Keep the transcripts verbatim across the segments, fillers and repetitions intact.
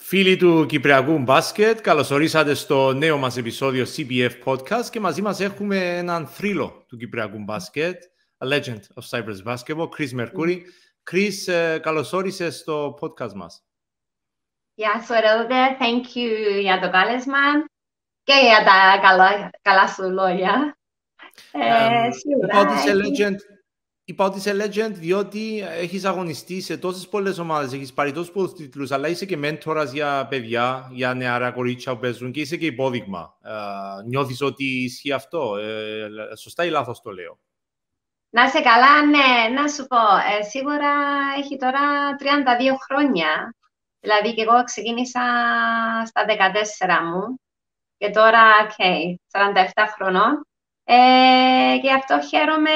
Φίλοι του Κυπριακού Μπάσκετ, καλώς ορίσατε στο νέο μας επεισόδιο σι μπι εφ Podcast και μαζί μας έχουμε έναν θρύλο του Κυπριακού Μπάσκετ, a legend of Cyprus basketball, Chris Mercouri. Chris, καλώς όρισες στο podcast μας. Γεια σου, Ρόδε. Thank you για το κάλεσμα και για τα καλά, καλά σου λόγια. Ε, um, είπα ότι είσαι legend, είπα ότι είσαι legend διότι έχεις αγωνιστεί σε τόσες πολλές ομάδες, έχεις πάρει τόσους πολλούς τίτλους, αλλά είσαι και μέντορας για παιδιά, για νεαρά κορίτσια που παίζουν και είσαι και υπόδειγμα. Uh, νιώθεις ότι ισχύει αυτό? Ε, σωστά ή λάθος το λέω? Να είσαι καλά, ναι. Να σου πω, ε, σίγουρα έχει τώρα τριάντα δύο χρόνια. Δηλαδή και εγώ ξεκίνησα στα δεκατέσσερα μου και τώρα, okay, σαράντα επτά χρονών. Ε, και αυτό χαίρομαι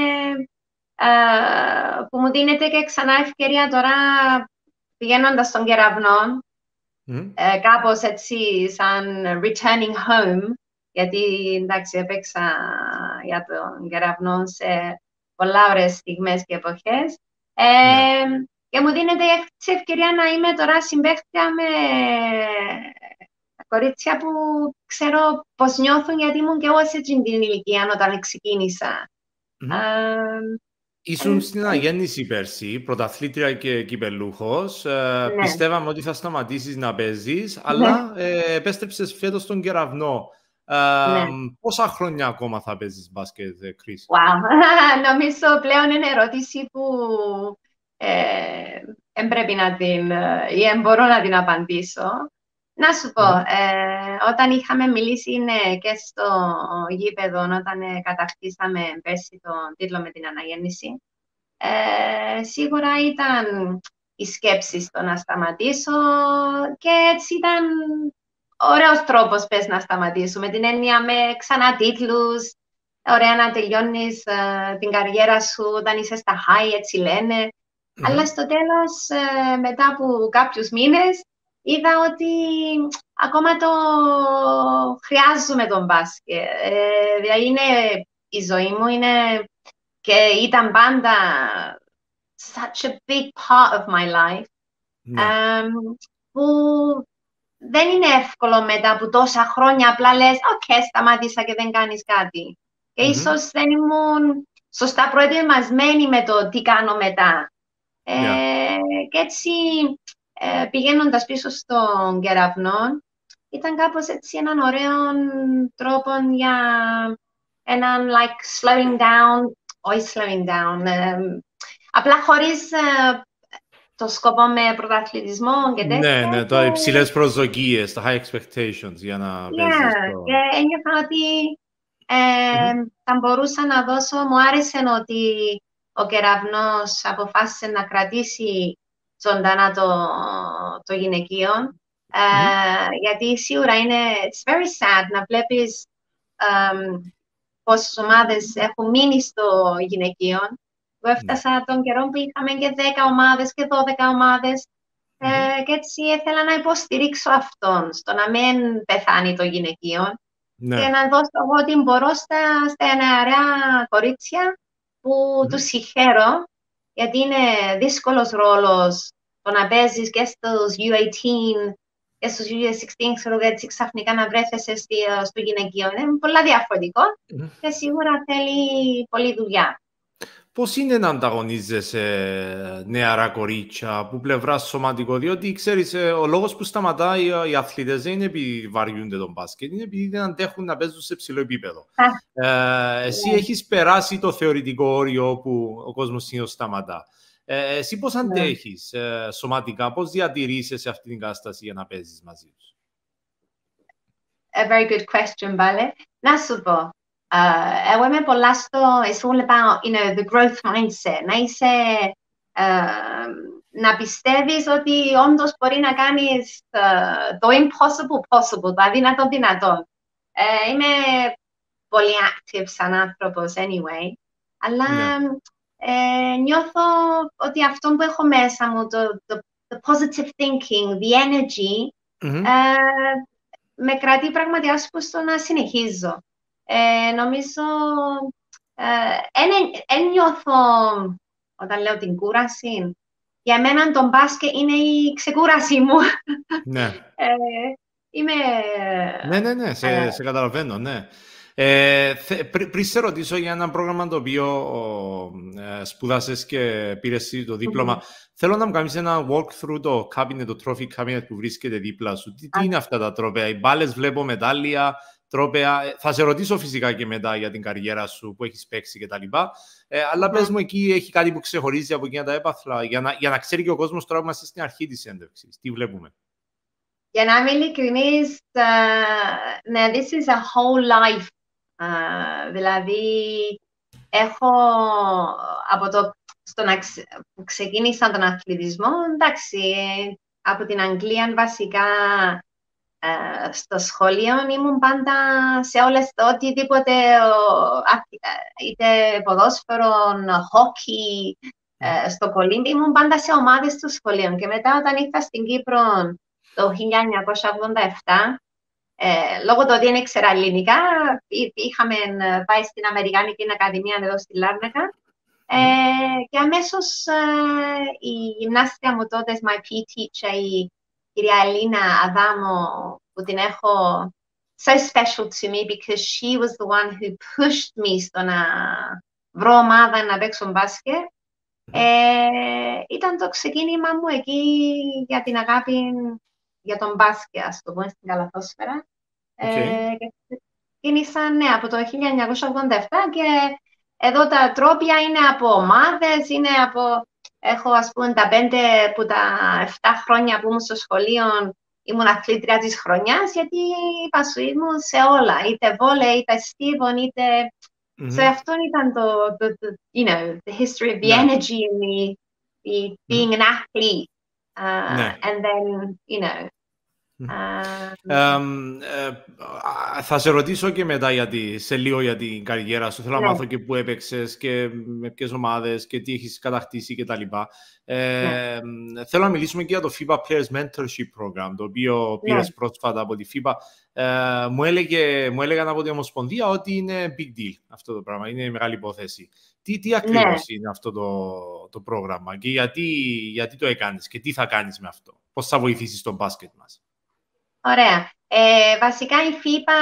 ε, που μου δίνεται και ξανά ευκαιρία τώρα πηγαίνοντας στον κεραυνό, mm. ε, κάπως έτσι σαν returning home, γιατί εντάξει έπαιξα για τον κεραυνό σε πολλά ωραίες στιγμές και εποχές. Ε, mm. Και μου δίνεται η ευκαιρία να είμαι τώρα συμπαίχτρια με κορίτσια που ξέρω πώς νιώθουν, γιατί ήμουν και εγώ σε την ηλικία όταν ξεκίνησα. Mm-hmm. Uh, Ήσουν uh, στην αναγέννηση πέρσι, πρωταθλήτρια και κυπελούχος. Ναι. Πιστεύαμε ότι θα σταματήσεις να παίζεις, ναι. αλλά ε, επέστρεψες φέτος στον κεραυνό. Uh, ναι. Πόσα χρόνια ακόμα θα παίζεις μπάσκετ, Chris? Wow. Νομίζω πλέον είναι ερώτηση που δεν ε, πρέπει να την, ή μπορώ να την απαντήσω. Να σου πω, mm. ε, όταν είχαμε μιλήσει ναι, και στο γήπεδο, όταν ε, κατακτήσαμε πέρσι τον τίτλο με την αναγέννηση, ε, σίγουρα ήταν η σκέψη στο να σταματήσω και έτσι ήταν ωραίος τρόπος πες να σταματήσω, με την έννοια με ξανά τίτλους, ωραία να τελειώνεις ε, την καριέρα σου όταν είσαι στα high, έτσι λένε. Mm. Αλλά στο τέλος, ε, μετά από κάποιους μήνες, είδα ότι ακόμα το χρειάζομαι τον μπάσκετ. Ε, δηλαδή είναι η ζωή μου, είναι και ήταν πάντα such a big part of my life. Ναι. Um, που δεν είναι εύκολο μετά από τόσα χρόνια απλά λες «ΟΚ, σταμάτησα και δεν κάνεις κάτι». Και mm-hmm. ίσως δεν ήμουν σωστά προετοιμασμένη με το τι κάνω μετά. Yeah. Ε, και έτσι ε, πηγαίνοντας πίσω στον κεραυνό, ήταν κάπως έτσι έναν ωραίο τρόπο για έναν like slowing down, όχι slowing down, ε, απλά χωρίς ε, το σκοπό με πρωταθλητισμό και τέτοια. Ναι, ναι, το υψηλές προσδοκίες, τα high expectations για να yeah, παίζεις το... Και ένιωθα ότι ε, mm-hmm. θα μπορούσα να δώσω, μου άρεσε ότι ο κεραυνός αποφάσισε να κρατήσει ζωντανά το, το γυναικείο. Mm-hmm. Uh, γιατί σίγουρα είναι it's very sad να βλέπεις um, πόσες ομάδες έχουν μείνει στο γυναικείο. Εγώ έφτασα mm-hmm. τον καιρό που είχαμε και δέκα ομάδες και δώδεκα ομάδες mm-hmm. uh, και έτσι ήθελα να υποστηρίξω αυτόν, στο να μην πεθάνει το γυναικείο mm-hmm. και να δώσω εγώ την μπορώ στα, στα νεαρά κορίτσια που mm-hmm. τους συγχαίρω, γιατί είναι δύσκολος ρόλος το να παίζεις και στους γιου έιτιν και στους γιου εξήντα, ξέρω έτσι ξαφνικά να βρέθεσαι στο γυναικείο. Είναι πολλά διαφορετικό mm-hmm. και σίγουρα θέλει πολλή δουλειά. Πώς είναι να ανταγωνίζεσαι νεαρά κορίτσια από πλευρά σωματικό, διότι ξέρεις, ο λόγος που σταματάει οι αθλητές δεν είναι επειδή βαριούνται τον μπάσκετ, είναι επειδή δεν αντέχουν να παίζουν σε ψηλό επίπεδο. ε, εσύ yeah. έχεις περάσει το θεωρητικό όριο που ο κόσμος συνήθως σταματά. Ε, εσύ πώς αντέχεις ε, σωματικά, πώς διατηρείσαι σε αυτή την κατάσταση για να παίζεις μαζί τους? A very good question, Bale. Να σου πω. Uh, εγώ είμαι πολλά στο it's all about, you know, the growth mindset. Να είσαι, uh, να πιστεύεις ότι όντως μπορεί να κάνεις uh, το impossible possible, το αδύνατο δυνατό. Uh, είμαι πολύ active σαν άνθρωπος anyway, αλλά yeah. ε, νιώθω ότι αυτό που έχω μέσα μου, το, το, the positive thinking, the energy, mm-hmm. uh, με κρατεί πραγματικά στο να συνεχίζω. Ε, νομίζω, δεν ε, νιώθω, όταν λέω την κούραση, για μένα το μπάσκετ είναι η ξεκούραση μου. Ναι. ε, είμαι... Ναι, ναι, ναι, σε, σε καταλαβαίνω, ναι. Ε, θε, πρι, πριν σε ρωτήσω για ένα πρόγραμμα το οποίο ε, σπουδάσες και πήρες το δίπλωμα, mm-hmm. θέλω να μου κάνεις ένα walkthrough το cabinet, το trophy cabinet που βρίσκεται δίπλα σου. Τι, τι είναι αυτά τα τρόπαια, οι μπάλες βλέπω, μετάλλια, τρόπαια. Θα σε ρωτήσω φυσικά και μετά για την καριέρα σου που έχεις παίξει και τα λοιπά. Ε, αλλά mm-hmm. πες μου, εκεί έχει κάτι που ξεχωρίζει από εκείνα τα έπαθλα, για να, για να ξέρει και ο κόσμος τώρα που είμαστε στην αρχή της έντευξης. Τι βλέπουμε. Για να είμαι ειλικρινής, uh, ναι, this is a whole life. Uh, δηλαδή, έχω από το στο να ξε, που ξεκίνησα τον αθλητισμό, εντάξει, από την Αγγλία βασικά uh, στο σχολείο ήμουν πάντα σε όλες το οτιδήποτε, είτε ποδόσφαιρο, χόκι, uh, στο κολύμπι, ήμουν πάντα σε ομάδες του σχολείου. Και μετά όταν ήρθα στην Κύπρο το χίλια εννιακόσια ογδόντα επτά, ε, λόγω του ότι δεν ήξερα ελληνικά, είχαμε πάει στην Αμερικάνικη Ακαδημία εδώ στη Λάρνακα ε, και αμέσως ε, η γυμνάστρια μου τότε, my πι ι teacher, η κυρία Ελίνα Αδάμο, που την έχω so special to me because she was the one who pushed me στο να βρω ομάδα να παίξω μπάσκετ. Ε, ήταν το ξεκίνημα μου εκεί για την αγάπη για τον μπάσκετ, ας το πούμε, στην καλαθόσφαιρα. Okay. Ε, και ξεκίνησα, ναι, από το χίλια εννιακόσια ογδόντα επτά και εδώ τα τρόπια είναι από ομάδες, είναι από, έχω ας πούμε τα πέντε που τα εφτά χρόνια που ήμουν στο σχολείο ήμουν αθλήτρια της χρονιάς, γιατί είπα σου ήμουν σε όλα, είτε βόλεϊ, είτε στίβον, είτε... Mm-hmm. Σε αυτό ήταν το, το, το, you know, the history of the yeah. energy and the, the being mm-hmm. an athlete. Uh, yeah. And then, you know... Uh, um, uh, θα σε ρωτήσω και μετά γιατί, σε λίγο για την καριέρα σου. Θέλω yeah. να μάθω και πού έπαιξες και με ποιες ομάδες και τι έχεις κατακτήσει και τα λοιπά. Ε, yeah. Θέλω να μιλήσουμε και για το φίμπα Players Mentorship Program, το οποίο πήρες yeah. πρόσφατα από τη φίμπα. Ε, μου, έλεγε, μου έλεγαν από την Ομοσπονδία ότι είναι big deal αυτό το πράγμα, είναι μεγάλη υπόθεση. Τι, τι ακριβώς yeah. είναι αυτό το, το πρόγραμμα και γιατί, γιατί το έκανες και τι θα κάνεις με αυτό, πώς θα βοηθήσεις τον μπάσκετ μας. Ωραία. Ε, βασικά η φίμπα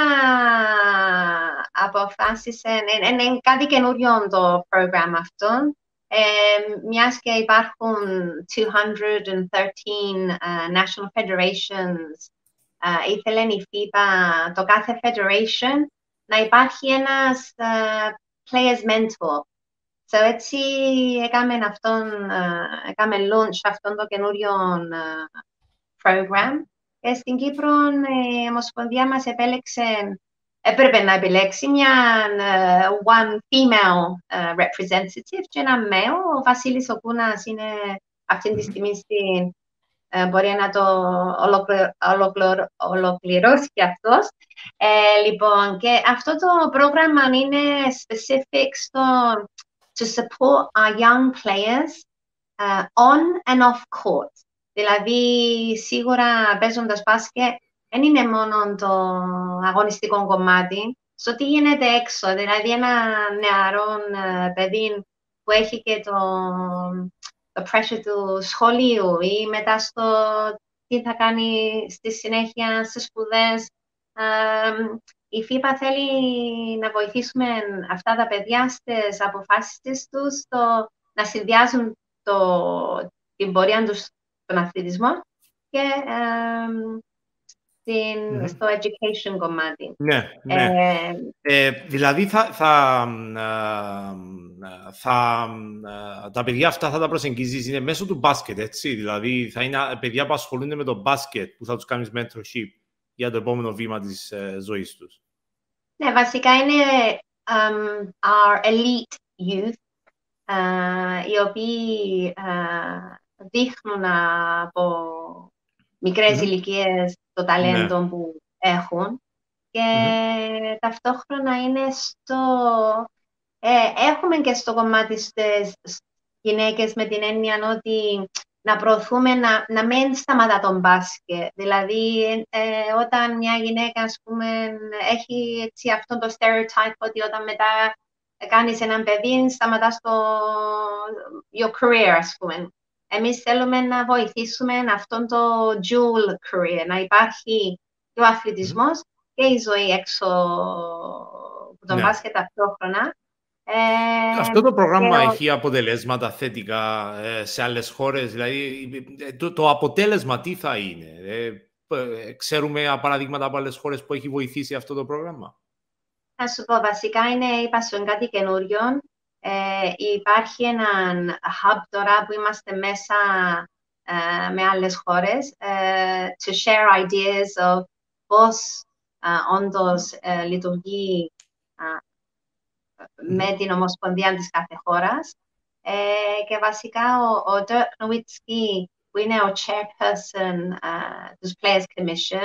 αποφάσισε, είναι, είναι κάτι καινούριο το πρόγραμμα αυτό, ε, μιας και υπάρχουν εκατόν δεκατρία uh, national federations, uh, ήθελε η φίμπα το κάθε federation να υπάρχει ένας uh, players mentor. So, έτσι έκαμε αυτόν, uh, έκαμε launch αυτόν το καινούριο uh, program. Και στην Κύπρο η Ομοσπονδία μας επέλεξε, έπρεπε να επιλέξει μια uh, one female uh, representative και ένα male. Ο Βασίλης ο Κούνας είναι αυτή τη στιγμή στην, uh, μπορεί να το ολοκληρω, ολοκληρω, ολοκληρώσει και αυτός. Ε, λοιπόν, και αυτό το πρόγραμμα είναι specific στο to support our young players uh, on and off court. Δηλαδή, σίγουρα παίζοντας μπάσκετ, δεν είναι μόνο το αγωνιστικό κομμάτι, στο τι γίνεται έξω. Δηλαδή, ένα νεαρό παιδί που έχει και το, το pressure του σχολείου ή μετά στο τι θα κάνει στη συνέχεια στις σπουδές. Η φίμπα θέλει να βοηθήσουμε αυτά τα παιδιά στις αποφάσεις τους, το, να συνδυάζουν το, την πορεία τους στον αθλητισμό και ε, στην, mm-hmm. στο education κομμάτι. Ναι, ναι. Ε, ε, δηλαδή θα, θα, θα, θα, τα παιδιά αυτά θα τα προσεγγίζεις, είναι μέσω του μπάσκετ, έτσι. Δηλαδή θα είναι παιδιά που ασχολούνται με το μπάσκετ που θα τους κάνεις mentorship για το επόμενο βήμα της ε, ζωής τους. Ναι, βασικά είναι um, our elite youth, uh, οι οποίοι uh, δείχνουν από μικρές mm-hmm. ηλικίες το ταλέντο ναι. που έχουν και mm-hmm. ταυτόχρονα είναι στο... Ε, έχουμε και στο κομμάτι στις γυναίκες με την έννοια ότι να προωθούμε να, να μην σταματά τον μπάσκετ. Δηλαδή, ε, όταν μια γυναίκα, ας πούμε, έχει έτσι, αυτό το stereotype ότι όταν μετά κάνεις έναν παιδί, σταματάς το your career, ας πούμε. εμείς θέλουμε να βοηθήσουμε αυτόν το dual career, να υπάρχει και ο αθλητισμός mm-hmm. και η ζωή έξω από τον ναι. μπάσκετ ταυτόχρονα. Ε, Αυτό το πρόγραμμα ο... έχει αποτελέσματα θετικά ε, σε άλλες χώρες, δηλαδή το, το αποτέλεσμα τι θα είναι. Ε, ξέρουμε παραδείγματα από άλλες χώρες που έχει βοηθήσει αυτό το πρόγραμμα. Θα σου πω, βασικά είναι, είπα σου, κάτι καινούριο. Ε, υπάρχει ένα hub τώρα που είμαστε μέσα ε, με άλλες χώρες ε, to share ideas of πώς ε, όντως ε, λειτουργεί ε, mm-hmm. με την Ομοσπονδία της κάθε χώρας. Ε, και βασικά ο, ο Dirk Nowitzki, που είναι ο chairperson uh, της Players Commission,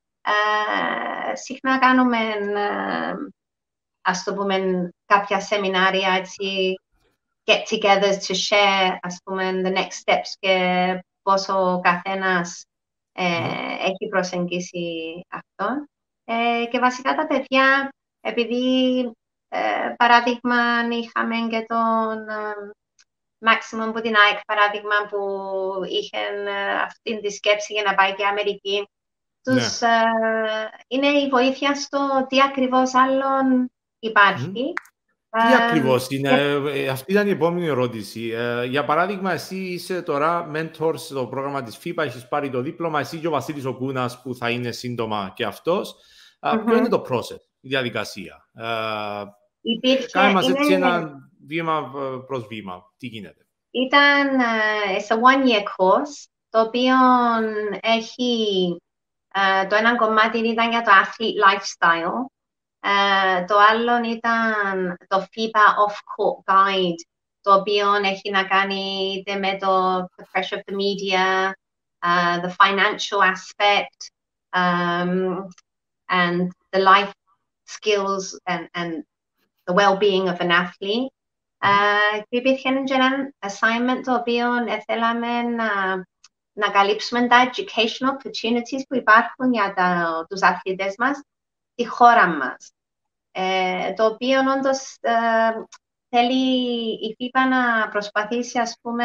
uh, συχνά κάνουμε, uh, ας το πούμε, κάποια σεμινάρια, έτσι, get-togethers to share, ας πούμε, the next steps και πώς ο καθένας ε, mm. έχει προσεγγίσει αυτό. Ε, και βασικά τα παιδιά, επειδή, ε, παράδειγμα, είχαμε και τον Maximum που την ΑΕΚ, παράδειγμα, που είχαν αυτή τη σκέψη για να πάει και Αμερική. Τους, ναι. uh, είναι η βοήθεια στο τι ακριβώς άλλον υπάρχει. Mm. Uh, τι ακριβώς είναι, και... αυτή ήταν η επόμενη ερώτηση. Uh, για παράδειγμα, εσύ είσαι τώρα mentor στο πρόγραμμα της FIFA, έχεις πάρει το δίπλωμα, εσύ και ο Βασίλης ο Κούνας που θα είναι σύντομα και αυτός. Uh, mm-hmm. Ποιο είναι το process, η διαδικασία. Uh, Υπήρχε, κάνε μας είναι... έτσι ένα βήμα προς βήμα. Τι γίνεται. Ήταν uh, a one-year course, το οποίο έχει, uh, το ένα κομμάτι ήταν για το athlete lifestyle, uh, το άλλο ήταν το FIFA off-court guide, το οποίο έχει να κάνει είτε με το the pressure of the media, uh, the financial aspect, um, and the life skills and, and the well-being of an athlete. Uh, και υπήρχε και ένα assignment το οποίο θέλαμε να, να καλύψουμε τα educational opportunities που υπάρχουν για τα, τους αθλητές μας στη χώρα μας. Ε, το οποίο όντως ε, θέλει η FIFA να προσπαθήσει, ας πούμε,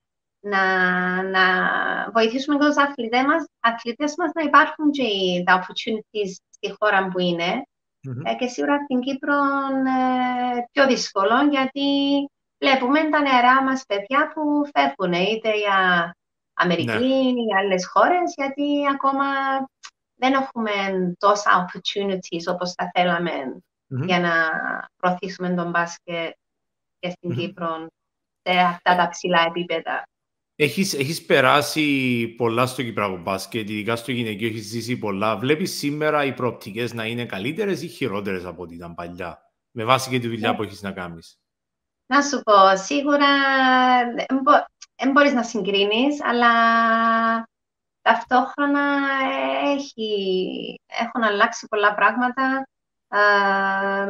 να, να βοηθήσουμε και τους αθλητές μας, αθλητές μας να υπάρχουν και τα opportunities στη χώρα που είναι. Mm-hmm. Ε, και σίγουρα στην Κύπρο ε, πιο δύσκολο, γιατί βλέπουμε τα νεαρά μας παιδιά που φεύγουν είτε για Αμερική ή ναι. για άλλες χώρες, γιατί ακόμα δεν έχουμε τόσα opportunities όπως θα θέλαμε mm-hmm. για να προωθήσουμε τον μπάσκετ και στην mm-hmm. Κύπρο σε αυτά τα ψηλά επίπεδα. Έχεις, έχεις περάσει πολλά στο Κυπριακό μπάσκετ, ειδικά στο γυναικείο έχεις ζήσει πολλά. Βλέπεις σήμερα οι προοπτικές να είναι καλύτερες ή χειρότερες από ό,τι ήταν παλιά, με βάση και τη δουλειά yeah. που έχεις να κάνεις? Να σου πω, σίγουρα δεν μπορείς να συγκρίνεις, αλλά ταυτόχρονα έχει, έχουν αλλάξει πολλά πράγματα. Uh,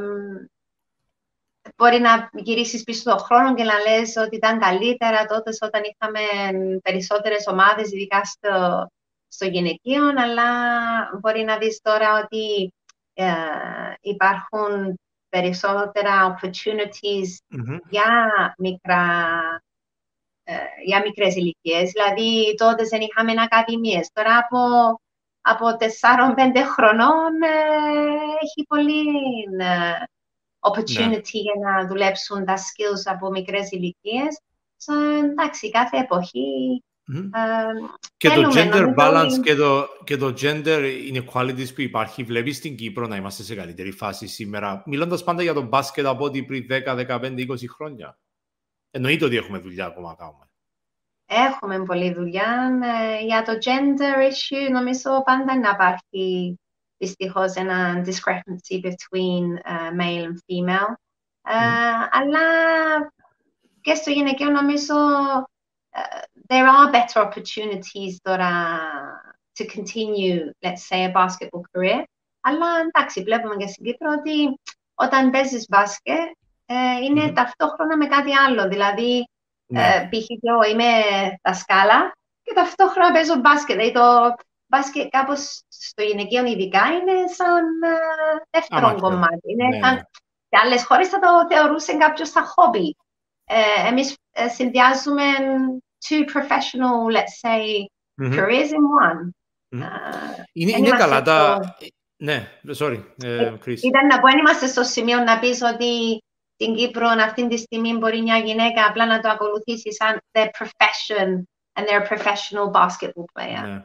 Μπορεί να γυρίσεις πίσω στον χρόνο και να λες ότι ήταν καλύτερα τότε όταν είχαμε περισσότερες ομάδες, ειδικά στο, στο γυναικείο, αλλά μπορεί να δεις τώρα ότι ε, υπάρχουν περισσότερα opportunities mm-hmm. για, μικρά, ε, για μικρές ηλικίες. Δηλαδή, τότε δεν είχαμε ακαδημίες. Τώρα από, από τεσσάρων πέντε χρονών ε, έχει πολύ... Ε, opportunity ναι. για να δουλέψουν τα skills από μικρές ηλικίες. So, εντάξει, κάθε εποχή... Mm-hmm. Uh, και το gender balance όλοι... και, το, και το gender inequalities που υπάρχει, βλέπεις στην Κύπρο να είμαστε σε καλύτερη φάση σήμερα, μιλώντας πάντα για το μπάσκετ από ό,τι πριν δέκα, δεκαπέντε, είκοσι χρόνια. Εννοείται ότι έχουμε δουλειά ακόμα να κάνουμε. Έχουμε πολλή δουλειά. Ε, για το gender issue, νομίζω πάντα να υπάρχει δυστυχώς ένα discrepancy between uh, male and female. Uh, mm. Αλλά και στο γυναικείο νομίζω uh, there are better opportunities τώρα to continue, let's say, a basketball career. Αλλά εντάξει, βλέπουμε και στην Κύπρο ότι όταν παίζεις μπάσκετ uh, είναι mm. ταυτόχρονα με κάτι άλλο. Δηλαδή, mm. uh, π.χ. εγώ είμαι δασκάλα και ταυτόχρονα παίζω μπάσκετ. Δηλαδή, το μπάσκετ κάπως στο γυναικείο ειδικά είναι σαν uh, δεύτερο ah, κομμάτι. Είναι ναι, σαν... ναι. Σε άλλες χώρες θα το θεωρούσε κάποιος σαν χόμπι. Ε, εμείς ε, συνδυάζουμε two professional, let's say, Mm-hmm. careers in one. Mm-hmm. Uh, είναι είναι καλά τα... Ναι, sorry, Chris. Ήταν να πω, αν είμαστε στο σημείο να πεις ότι στην Κύπρο αυτή τη στιγμή μπορεί μια γυναίκα απλά να το ακολουθήσει σαν their profession and they're a professional basketball player. Ναι.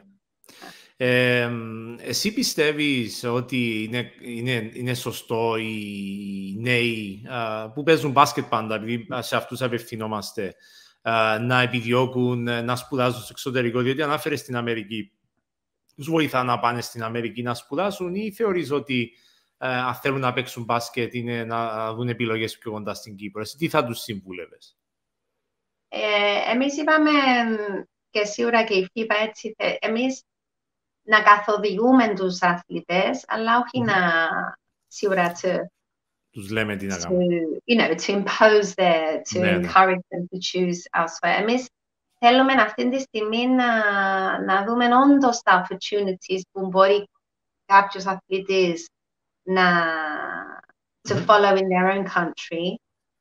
Ε, εσύ πιστεύεις ότι είναι, είναι, είναι σωστό οι νέοι uh, που παίζουν μπάσκετ πάντα, επειδή σε αυτούς απευθυνόμαστε, uh, να επιδιώκουν, να σπουδάζουν στο εξωτερικό, διότι ανάφερε στην Αμερική, τους βοηθά να πάνε στην Αμερική να σπουδάσουν, ή θεωρείς ότι uh, αν θέλουν να παίξουν μπάσκετ είναι να δουν επιλογές πιο κοντά στην Κύπρο? Εσύ τι θα τους συμβούλευες? Ε, εμείς είπαμε, και σίγουρα και η φίβα έτσι, εμείς να καθοδηγούμε τους αθλητές, αλλά όχι mm-hmm. να σίγουρα to, τους λέμε τι να κάνουν. You know, to impose their, to ναι, encourage ναι. them to choose elsewhere. Εμείς θέλουμε αυτή τη στιγμή να, να δούμε όντως τα opportunities που μπορεί κάποιος αθλητής να to mm-hmm. follow in their own country.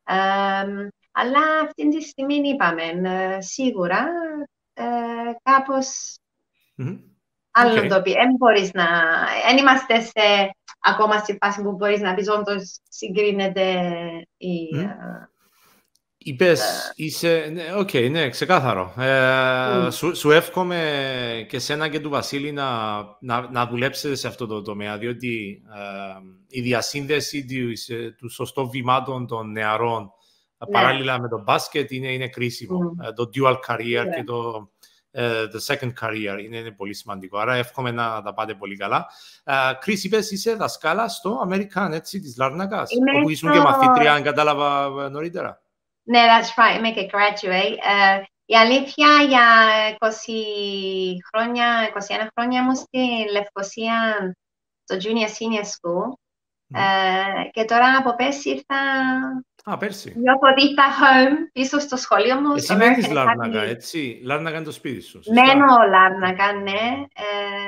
Um, αλλά αυτή τη στιγμή είπαμε, σίγουρα ε, κάπως mm-hmm. άλλο okay. το πει. Δεν μπορείς να... Εν είμαστε σε, ακόμα στη φάση που μπορείς να πεις όντως συγκρίνεται η... Mm. Uh, Είπες, uh, είσαι... Ναι, οκ, okay, ναι, ξεκάθαρο. Ε, mm. σου, σου εύχομαι και σένα και του Βασίλη να, να, να δουλέψετε σε αυτό το τομέα, διότι ε, η διασύνδεση του, του σωστών βημάτων των νεαρών yeah. παράλληλα με το μπάσκετ είναι, είναι κρίσιμο. Mm. Ε, το dual career yeah. και το... Uh, the second career είναι, είναι πολύ σημαντικό. Άρα εύχομαι να τα πάτε πολύ καλά. Chris, uh, είπες είσαι δασκάλα στο American, έτσι, της Λάρνακας, όπου ήσουν στο... και μαθήτρια, αν κατάλαβα νωρίτερα. Ναι, that's right, είμαι και graduate. Uh, η αλήθεια, για είκοσι χρόνια, είκοσι ένα χρόνια μου στη Λευκοσία, στο Junior Senior School. Mm. Uh, και τώρα από πέρσι ήρθα... Α, πέρσι. Νιώθω ότι ήρθα home, πίσω στο σχολείο μου. Εσύ μένεις Λάρνακα, έτσι. Λάρνακα είναι το σπίτι σου. Μένω Λάρνακα, ναι. Ε,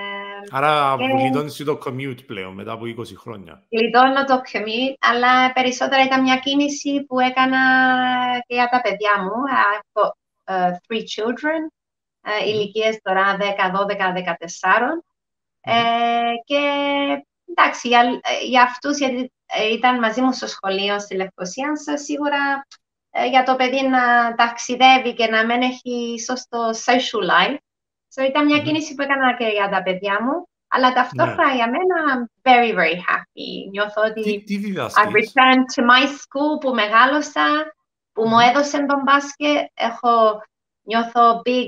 Άρα και... γλιτώνεις το commute πλέον, μετά από είκοσι χρόνια. Γλιτώνω το commute, αλλά περισσότερα ήταν μια κίνηση που έκανα και για τα παιδιά μου. Έχω uh, three children, uh, mm. ηλικίες τώρα δέκα, δώδεκα, δεκατέσσερα. Mm. Ε, και εντάξει, για, για αυτούς, γιατί ήταν μαζί μου στο σχολείο στη Λευκοσία, σίγουρα ε, για το παιδί να ταξιδεύει και να μην έχει σωστό social life. So, ήταν μια mm-hmm. κίνηση που έκανα και για τα παιδιά μου, αλλά ταυτόχρονα yeah. για μένα very, very happy. Νιώθω ότι τι, τι I returned to my school που μεγάλωσα, που mm-hmm. μου έδωσε τον μπάσκετ. Έχω, νιώθω big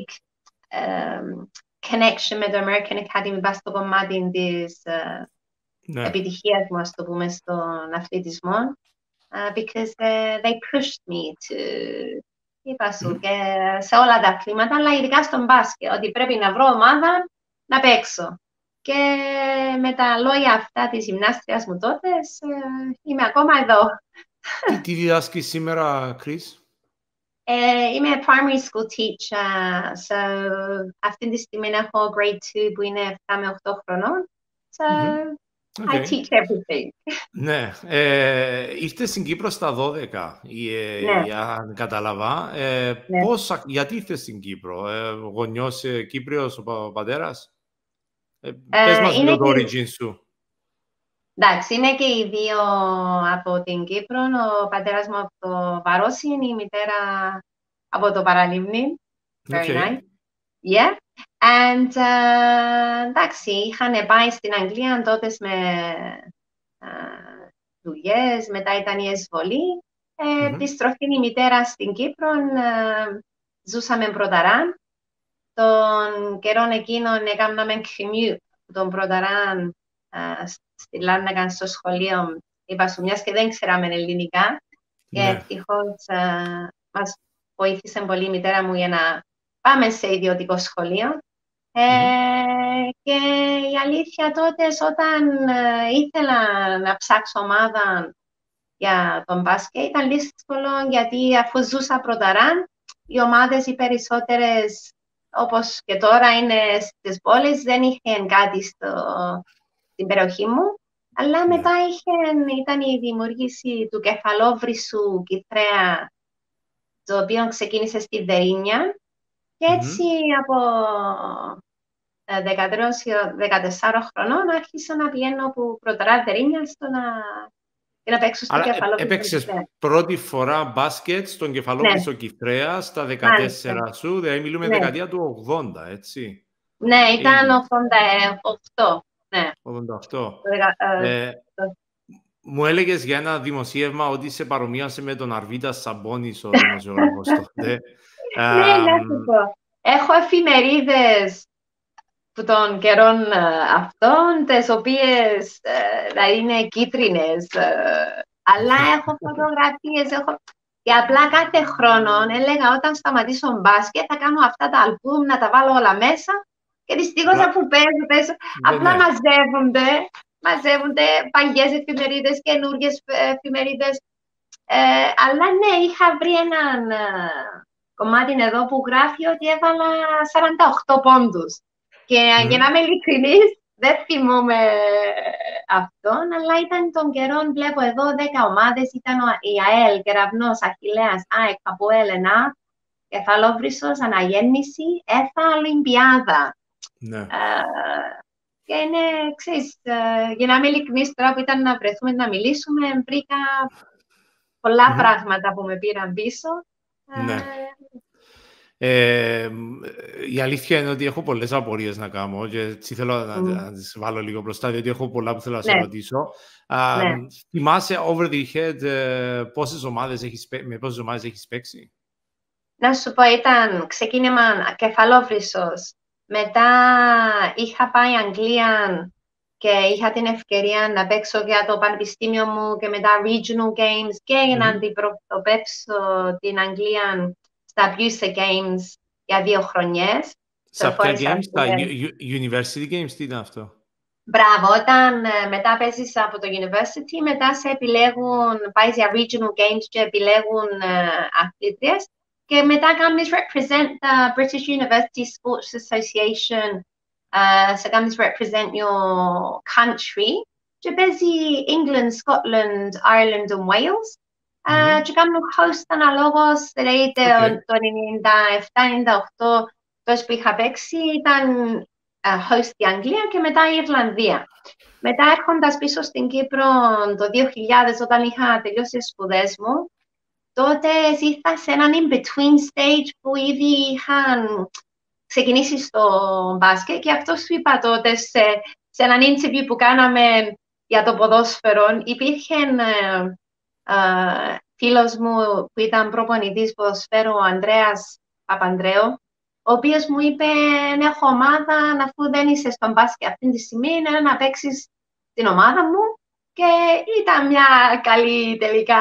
um, connection με το American Academy βάσει στο κομμάτι της uh, ναι. επιτυχίας μου, ας το πούμε, στον αθλητισμό, uh, because uh, they pushed me to, είπα σου, mm. και σε όλα τα αθλήματα, αλλά ειδικά στον μπάσκετ, ότι πρέπει να βρω ομάδα να παίξω. Και με τα λόγια αυτά της γυμνάστριας μου τότε, uh, είμαι ακόμα εδώ. Τι, τι διδάσκεις σήμερα, Chris? Uh, είμαι primary school teacher, so αυτή τη στιγμή έχω grade two που είναι επτά με οκτώ χρονών. So, mm-hmm. Okay. I teach everything. Ναι, ε, ήρθε στην Κύπρο στα δώδεκα, ναι. αν κατάλαβα. Ε, ναι. Πώς, γιατί ήρθε στην Κύπρο, ε, γονιός ε, Κύπριος ο, ο πατέρας? Ε, πες ε, μας λίγο το origin σου. Εντάξει, είναι και οι δύο από την Κύπρο. Ο πατέρας μου από το Βαρόσιν, η μητέρα από το Παραλίμνη. Very okay. nice. Yeah. And, uh, εντάξει, είχαν πάει στην Αγγλία τότε με uh, δουλειές, μετά ήταν η εισβολή. Ε, mm-hmm. Επιστροφή η μητέρα στην Κύπρο, uh, ζούσαμε Πρωταράν. Τον καιρόν εκείνον έκαναμε commute τον Πρωταράν uh, στη Λάρνακα στο σχολείο. Είπα σου, μιας και δεν ξέραμε ελληνικά. Yeah. Και ευτυχώς uh, μας βοήθησε πολύ η μητέρα μου για να πάμε σε ιδιωτικό σχολείο. Ε, mm-hmm. Και η αλήθεια τότε, όταν ε, ήθελα να ψάξω ομάδα για τον μπάσκετ, ήταν δύσκολο, γιατί αφού ζούσα Πρωταράν, οι ομάδες οι περισσότερες, όπως και τώρα είναι στις πόλεις, δεν είχαν κάτι στο, στην περιοχή μου. Αλλά μετά είχε, ήταν η δημιουργήση του Κεφαλόβρυσσου Κιτρέα, το οποίο ξεκίνησε στη Δερίνια. Και έτσι Μμμ. από ε, δεκατρία έως δεκατέσσερα χρονών άρχισα να πηγαίνω από πρωταρά στο να, για να παίξω στο Άρα ε, Κεφαλόβρυσο έπαιξες Κηφαία. πρώτη φορά μπάσκετ στον Ναι, Κεφαλόβρυσο Κηφαία στα μάλιστα. δεκατέσσερα σου, δηλαδή μιλούμε Ναι, δεκαετία του ογδόντα, έτσι. ναι, ήταν ογδόντα, ογδόντα οκτώ. Ναι, ογδόντα οκτώ. το δεκα- ε, Ε, το- μου έλεγες για ένα δημοσίευμα ότι σε παρομοίασε με τον Αρβίτα Σαμπόνις ο δημοσιογράφος τότε. Ναι, Ε, να σου πω. Έχω εφημερίδες που των καιρών ε, αυτών, τις οποίες ε, δηλαδή είναι κίτρινες, ε, αλλά έχω φωτογραφίες, έχω... Και απλά κάθε χρόνο έλεγα όταν σταματήσω μπάσκετ θα κάνω αυτά τα αλμπούμ, να τα βάλω όλα μέσα και δυστυχώς απλά, αφού παίζω, παίζω, ναι, απλά ναι. μαζεύονται, μαζεύονται παλιές εφημερίδες, καινούργιες ε, εφημερίδες. Ε, αλλά ναι, είχα βρει έναν ε, κομμάτι εδώ που γράφει ότι έβαλα σαράντα οκτώ πόντους. Και για να Μμμ. είμαι ειλικρινής, δεν θυμούμαι αυτόν, αλλά ήταν των καιρών, βλέπω εδώ, δέκα ομάδες, ήταν ο- η ΑΕΛ, Κεραυνός, Αχιλλέας, ΑΕΚ, Αποέλ, ΕΝΑ, Κεφαλόβρυσσος, Αναγέννηση, ΕΦΑ, Ολυμπιάδα. Ναι. Ε, και είναι, ξέρεις, ε, για να είμαι ειλικρινής τώρα που ήταν να βρεθούμε να μιλήσουμε, βρήκα πολλά Μμμ. πράγματα που με πήραν πίσω. Ναι. Ε, Ε, η αλήθεια είναι ότι έχω πολλές απορίες να κάνω και έτσι θέλω να, μ, να τις βάλω λίγο μπροστά, διότι έχω πολλά που θέλω να σε ναι, ρωτήσω. Α, ναι. θυμάσαι over the head ε, πόσες ομάδες έχεις, παί- με πόσες ομάδες έχεις παίξει? Να σου πω, ήταν ξεκίνημα Κεφαλόβρυσσος. Μετά είχα πάει Αγγλία και είχα την ευκαιρία να παίξω για το πανεπιστήμιο μου και μετά regional games και για να Μμμ. αντιπροσωπεύσω την Αγγλία στα Buse Games για δύο χρονιές. Στα Στο ποια Forest games, στα Arthur. u- u- university games, τι ήταν αυτό? Μπράβο, όταν ε, μετά παίζεις από το university, μετά σε επιλέγουν, πάει για regional games και επιλέγουν ε, αθλήτριες και μετά κάνεις represent the British University Sports Association, ε, σε κάνεις represent your country και παίζει England, Scotland, Ireland and Wales ε, Μμμ. και κάνουν host αναλόγως, δηλαδή το Οκ. το ενενήντα επτά ενενήντα οκτώ τόσο που είχα παίξει ήταν host η Αγγλία και μετά η Ιρλανδία. Μετά έρχοντας πίσω στην Κύπρο το δύο χιλιάδες όταν είχα τελειώσει τις σπουδές μου, τότε ζήσα σε έναν in-between stage που ήδη είχαν ξεκινήσει στο μπάσκετ και αυτό σου είπα τότε σε, σε έναν interview που κάναμε για το ποδόσφαιρο. Υπήρχε ε, ε, φίλος μου που ήταν προπονητής ποδοσφαίρου, ο Ανδρέας Παπανδρέου, ο οποίος μου είπε, έχω ομάδα, αφού δεν είσαι στον μπάσκετ αυτή τη στιγμή, είναι να παίξεις την ομάδα μου. Και ήταν μια καλή τελικά,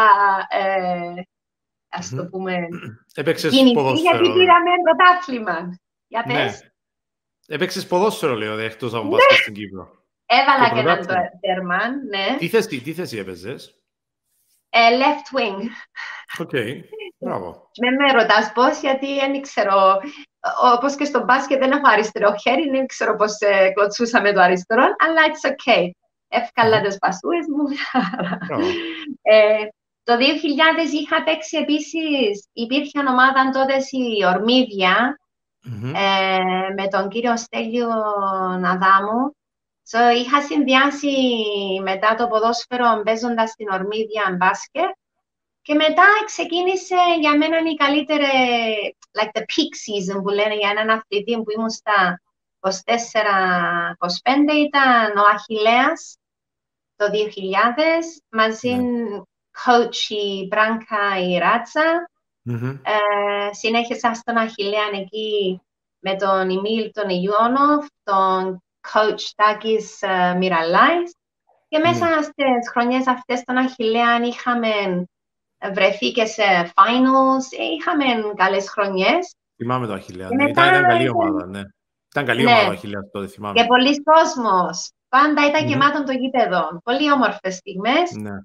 ε, ας το Μμμ. πούμε, Έπαιξες κίνηση, γιατί ποδόσφαιρο, ρε. πήραμε πρωτάθλημα. Για Ναι. πες. Έπαιξες ποδόσφαιρο, λέω, δε, εκτός από Ναι, μπάσκετ στην Κύπρο. Και έβαλα και έναν πρωτάθλημα. τέρμα, ναι. Τι θέση, τι θέση έπαιζες? Ε, left wing. Οκ. Μπράβο. Δεν με ρωτάς πώς, γιατί δεν ξέρω. Όπως και στο μπάσκετ δεν έχω αριστερό χέρι, δεν ξέρω πώς ε, κλωτσούσα με το αριστερό, αλλά it's okay. Εύκαλα Μμμ. τις πασούες μου. Μπράβο. ε, το δύο χιλιάδες είχα παίξει επίσης, υπήρχε ομάδα τότε η Ορμίδια, Μμμ. ε, με τον κύριο Στέλιο Αδάμου. So, είχα συνδυάσει μετά το ποδόσφαιρο παίζοντας στην Ορμίδια μπάσκετ. Και μετά ξεκίνησε για μένα η καλύτερη, like the peak season που λένε για έναν αθλητή που ήμουν στα είκοσι τέσσερα είκοσι πέντε, ήταν ο Αχιλλέας το δύο χιλιάδες, μαζί Ναι. coach η Μπράνκα η Ράτσα. Μμμ. Ε, συνέχισα στον Αχιλλέα εκεί με τον Εμίλ τον Ιόνοφ, τον coach Τάκης uh, Μιραλάης. Και μέσα Ναι. στις χρονιές αυτές στον Αχιλλέα είχαμε βρεθεί και σε finals, είχαμε καλές χρονιές. Θυμάμαι το Αχιλλέα. Και Ναι. μετά, Ήταν, ήταν καλή ομάδα, ναι. Ήταν καλή ομάδα ο ναι, Αχιλλέας τότε, θυμάμαι. και πολλοί κόσμος. Πάντα ήταν Μμμ. γεμάτο το γήπεδο. Πολύ όμορφες στιγμές. Ναι.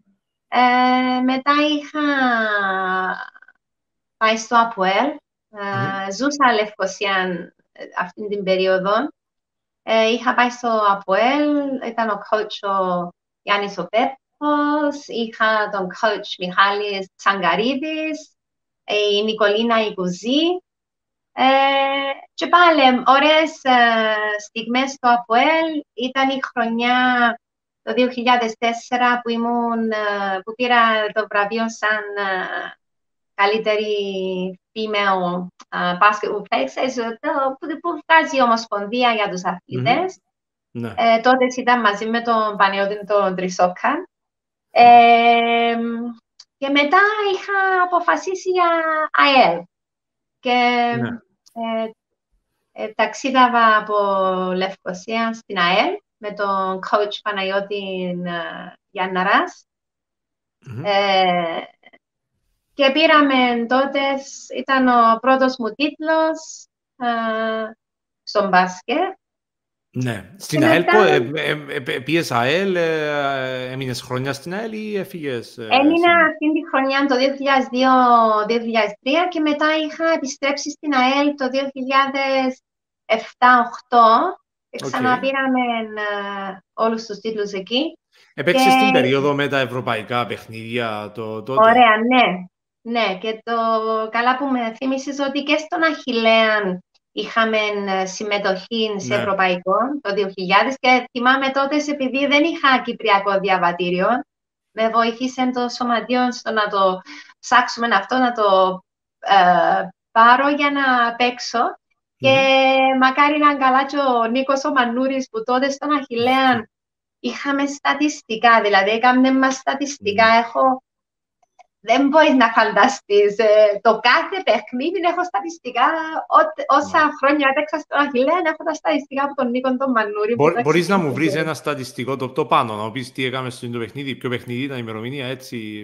Ε, μετά είχα πάει στο ΑΠΟΕΛ. Μμμ. Ε, ζούσα Λευκοσία αυτή την περίοδο. Ε, είχα πάει στο ΑΠΟΕΛ, ήταν ο coach ο Γιάννης ο Πέπος, είχα τον coach Μιχάλης Τσαγκαρίδης, η Νικολίνα η Κουζή. Ε, και πάλι, ωραίες ε, στιγμές στο ΑΠΟΕΛ. Ήταν η χρονιά το δύο χιλιάδες τέσσερα που, ήμουν, ε, που πήρα το βραβείο σαν ε, καλύτερη female uh, basketball player, το, που, που βγάζει η Ομοσπονδία για τους αθλητές. Mm-hmm. Ναι. Ε, τότε ήταν μαζί με τον Πανιώτη τον Τρισόκα. Ε, και μετά είχα αποφασίσει για ΑΕΛ. Και Ναι. ε, ε, ταξίδαβα από Λευκοσία στην ΑΕΛ με τον coach Παναγιώτη ε, Γιάνναρας. Mm-hmm. Ε, και πήραμε τότε, ήταν ο πρώτος μου τίτλος ε, στον μπάσκετ. Ναι. Στην ΑΕΛ, μετά... πήγες ΑΕΛ, έμεινες χρόνια στην ΑΕΛ ή έφυγες? Έμεινα αυτή τη χρονιά το δύο χιλιάδες δύο δύο χιλιάδες τρία και μετά είχα επιστρέψει στην ΑΕΛ το δύο χιλιάδες επτά οκτώ και ξαναπήραμε okay. όλους τους τίτλους εκεί. Έπαιξες και... στην περίοδο με τα ευρωπαϊκά παιχνίδια το, τότε. Ωραία, ναι. Ναι, και το καλά που με θύμισες ότι και στον Αχιλλέαν είχαμε συμμετοχή σε ναι. ευρωπαϊκό το δύο χιλιάδες και θυμάμαι τότε επειδή δεν είχα κυπριακό διαβατήριο, με βοήθησε το σωματείο στο να το ψάξουμε αυτό, να το ε, πάρω για να παίξω. Mm-hmm. Και μακάρι να καλά και ο Νίκος ο Μανούρης που τότε στον Αχιλλέαν mm-hmm. είχαμε στατιστικά, δηλαδή έκαμε μας στατιστικά, mm-hmm. έχω... Δεν μπορείς να φανταστείς. Το κάθε παιχνίδι έχω στατιστικά. Ό, όσα yeah. χρόνια έπαιξα στον Αχιλλέαν, έχω τα στατιστικά από τον Νίκο τον Μανούρη. Μπο, μπορείς να μου βρεις ένα στατιστικό το, το πάνω, να μου πεις τι έκαμε στο το παιχνίδι, ποιο παιχνίδι ήταν, ημερομηνία, έτσι.